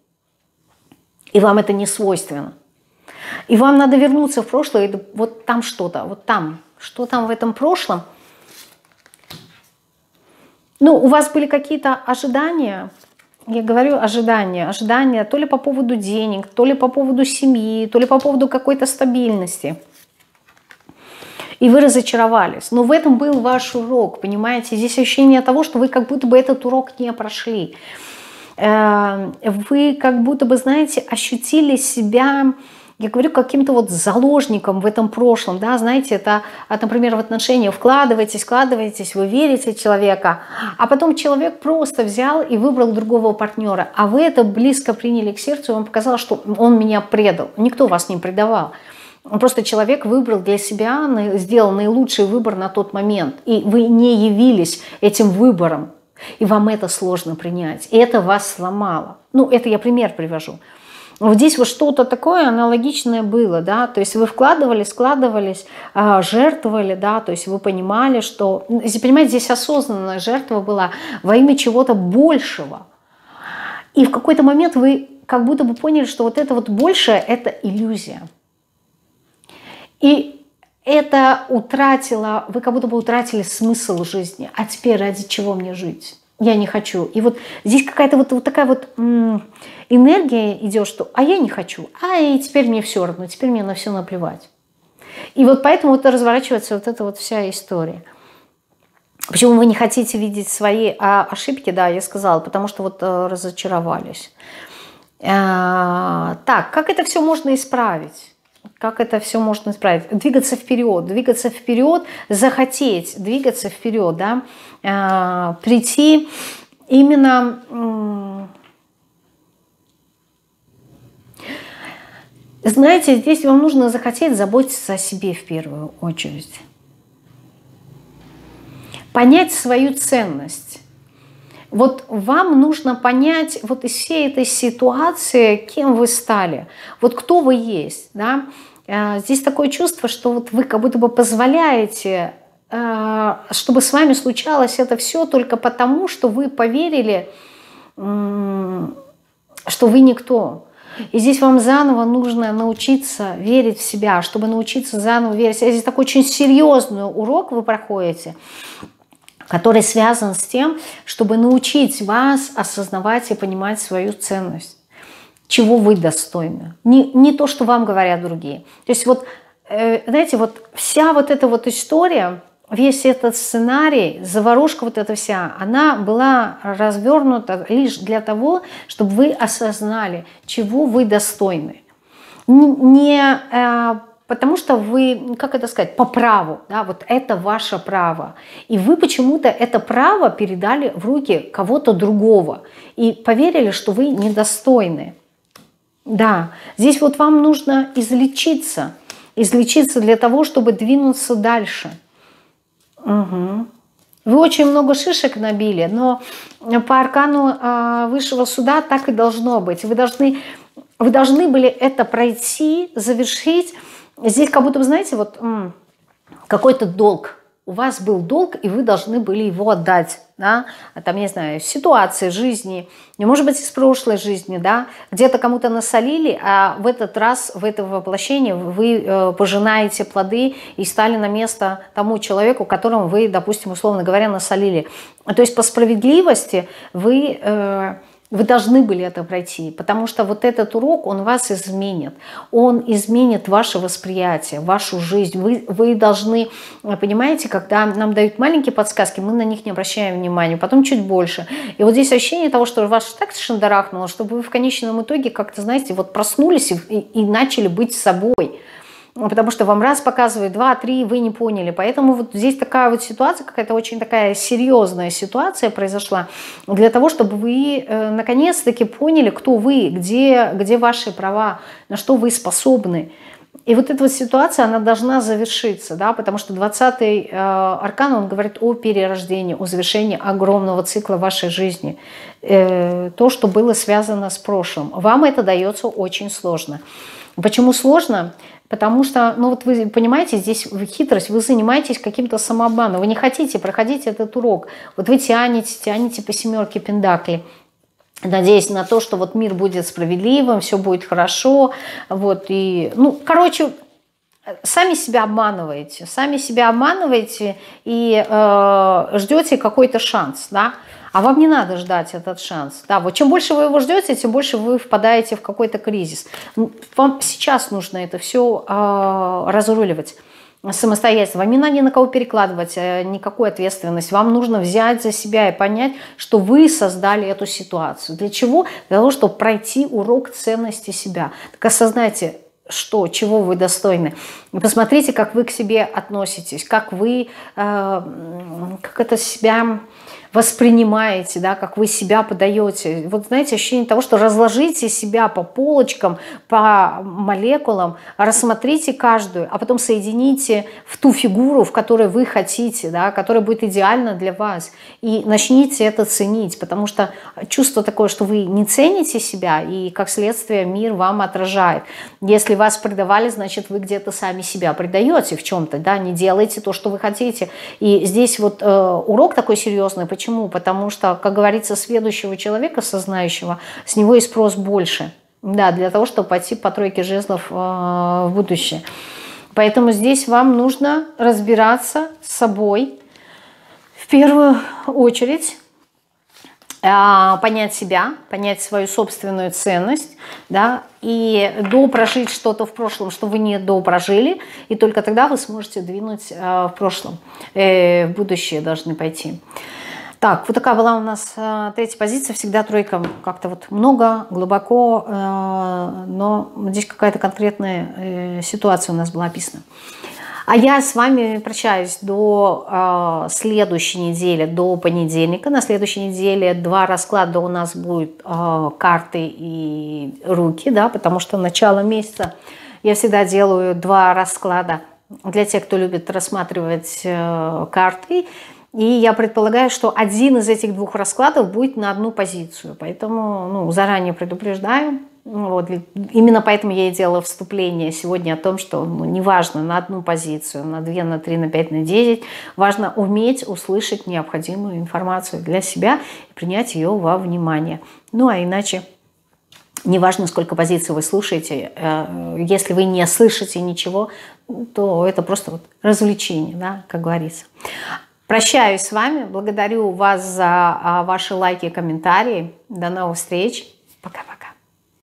И вам это не свойственно. И вам надо вернуться в прошлое, и вот там что-то, вот там, что там в этом прошлом. Ну, у вас были какие-то ожидания, я говорю ожидания, ожидания то ли по поводу денег, то ли по поводу семьи, то ли по поводу какой-то стабильности. И вы разочаровались. Но в этом был ваш урок, понимаете? Здесь ощущение того, что вы как будто бы этот урок не прошли. Вы как будто бы, знаете, ощутили себя, я говорю, каким-то вот заложником в этом прошлом, да, знаете, это, например, в отношения вкладываетесь, вкладываетесь, вы верите в человека, а потом человек просто взял и выбрал другого партнера, а вы это близко приняли к сердцу, и вам показалось, что он меня предал. Никто вас не предавал. Просто человек выбрал для себя, сделал наилучший выбор на тот момент, и вы не явились этим выбором, и вам это сложно принять, и это вас сломало. Ну, это я пример привожу. Вот здесь вот что-то такое аналогичное было, да, то есть вы вкладывались, складывались, жертвовали, да, то есть вы понимали, что, понимаете, здесь осознанная жертва была во имя чего-то большего. И в какой-то момент вы как будто бы поняли, что вот это вот большее – это иллюзия. И это утратило, вы как будто бы утратили смысл жизни. А теперь ради чего мне жить? Я не хочу. И вот здесь какая-то вот, вот такая вот м, энергия идет, что а я не хочу, а и теперь мне все равно, теперь мне на все наплевать. И вот поэтому вот разворачивается вот эта вот вся история. Почему вы не хотите видеть свои а, ошибки? Да, я сказала, потому что вот а, разочаровались. А, так, как это все можно исправить? Как это все можно исправить? Двигаться вперед, двигаться вперед, захотеть двигаться вперед, да, а, прийти именно, Знаете, здесь вам нужно захотеть заботиться о себе в первую очередь. Понять свою ценность. Вот вам нужно понять вот из всей этой ситуации, кем вы стали, вот кто вы есть. Да? Здесь такое чувство, что вот вы как будто бы позволяете, чтобы с вами случалось это все только потому, что вы поверили, что вы никто. И здесь вам заново нужно научиться верить в себя. Чтобы научиться заново верить в себя, здесь такой очень серьезный урок вы проходите, который связан с тем, чтобы научить вас осознавать и понимать свою ценность. Чего вы достойны. Не, не то, что вам говорят другие. То есть вот, э, знаете, вот вся вот эта вот история, весь этот сценарий, заварушка вот эта вся, она была развернута лишь для того, чтобы вы осознали, чего вы достойны. Не э, потому что вы, как это сказать, по праву, да, вот это ваше право. И вы почему-то это право передали в руки кого-то другого и поверили, что вы недостойны. Да, здесь вот вам нужно излечиться, излечиться для того, чтобы двинуться дальше. Угу. Вы очень много шишек набили, но по аркану э, высшего суда так и должно быть. Вы должны, вы должны были это пройти, завершить. Здесь как будто, знаете, вот какой-то долг. У вас был долг, и вы должны были его отдать. Да? Там, не знаю, ситуации жизни, не может быть, из прошлой жизни, да? Где-то кому-то насолили, а в этот раз, в это воплощение вы э, пожинаете плоды и стали на место тому человеку, которому вы, допустим, условно говоря, насолили. То есть по справедливости вы... Э, Вы должны были это пройти, потому что вот этот урок, он вас изменит. Он изменит ваше восприятие, вашу жизнь. Вы, вы должны, понимаете, когда нам дают маленькие подсказки, мы на них не обращаем внимания, потом чуть больше. И вот здесь ощущение того, что вас так шандарахнуло, чтобы вы в конечном итоге как-то, знаете, вот проснулись и, и начали быть собой. Потому что вам раз показывают, два, три, вы не поняли. Поэтому вот здесь такая вот ситуация, какая-то очень такая серьезная ситуация произошла, для того, чтобы вы э, наконец-таки поняли, кто вы, где, где ваши права, на что вы способны. И вот эта вот ситуация, она должна завершиться, да, потому что двадцатый э, аркан, он говорит о перерождении, о завершении огромного цикла вашей жизни. Э, то, что было связано с прошлым. Вам это дается очень сложно. Почему сложно? Потому что, ну вот вы понимаете, здесь хитрость, вы занимаетесь каким-то самообманом, вы не хотите проходить этот урок. Вот вы тянете, тянете по семерке пентаклей, надеясь на то, что вот мир будет справедливым, все будет хорошо. Вот, и, ну, короче, сами себя обманываете, сами себя обманываете и э, ждете какой-то шанс, да? А вам не надо ждать этот шанс. Да, вот чем больше вы его ждете, тем больше вы впадаете в какой-то кризис. Вам сейчас нужно это все э, разруливать самостоятельно. Вам не надо ни на кого перекладывать э, никакую ответственность. Вам нужно взять за себя и понять, что вы создали эту ситуацию. Для чего? Для того, чтобы пройти урок ценности себя. Так осознайте, что, чего вы достойны. И посмотрите, как вы к себе относитесь, как вы э, как это себя воспринимаете, да, как вы себя подаете. Вот знаете, ощущение того, что разложите себя по полочкам, по молекулам, рассмотрите каждую, а потом соедините в ту фигуру, в которой вы хотите, да, которая будет идеальна для вас. И начните это ценить, потому что чувство такое, что вы не цените себя, и как следствие мир вам отражает. Если вас предавали, значит, вы где-то сами себя предаете в чем-то, да, не делайте то, что вы хотите. И здесь вот э, урок такой серьезный. Почему? Потому что, как говорится, следующего человека, сознающего, с него и спрос больше. Да, для того, чтобы пойти по тройке жезлов э, в будущее. Поэтому здесь вам нужно разбираться с собой в первую очередь, э, понять себя, понять свою собственную ценность, да, и допрожить что-то в прошлом, что вы не допрожили, и только тогда вы сможете двинуть э, в прошлом, э, в будущее должны пойти. Так, вот такая была у нас э, третья позиция. Всегда тройка как-то вот много, глубоко, э, но здесь какая-то конкретная э, ситуация у нас была описана. А я с вами прощаюсь до э, следующей недели, до понедельника. На следующей неделе два расклада у нас будет э, карты и руки, да, потому что начало месяца я всегда делаю два расклада для тех, кто любит рассматривать э, карты. И я предполагаю, что один из этих двух раскладов будет на одну позицию. Поэтому ну, заранее предупреждаю. Вот. Именно поэтому я и делала вступление сегодня о том, что ну, неважно на одну позицию, на две, на три, на пять, на десять. Важно уметь услышать необходимую информацию для себя и принять ее во внимание. Ну а иначе, неважно, сколько позиций вы слушаете, если вы не слышите ничего, то это просто вот развлечение, да, как говорится. Прощаюсь с вами, благодарю вас за ваши лайки и комментарии. До новых встреч. Пока-пока.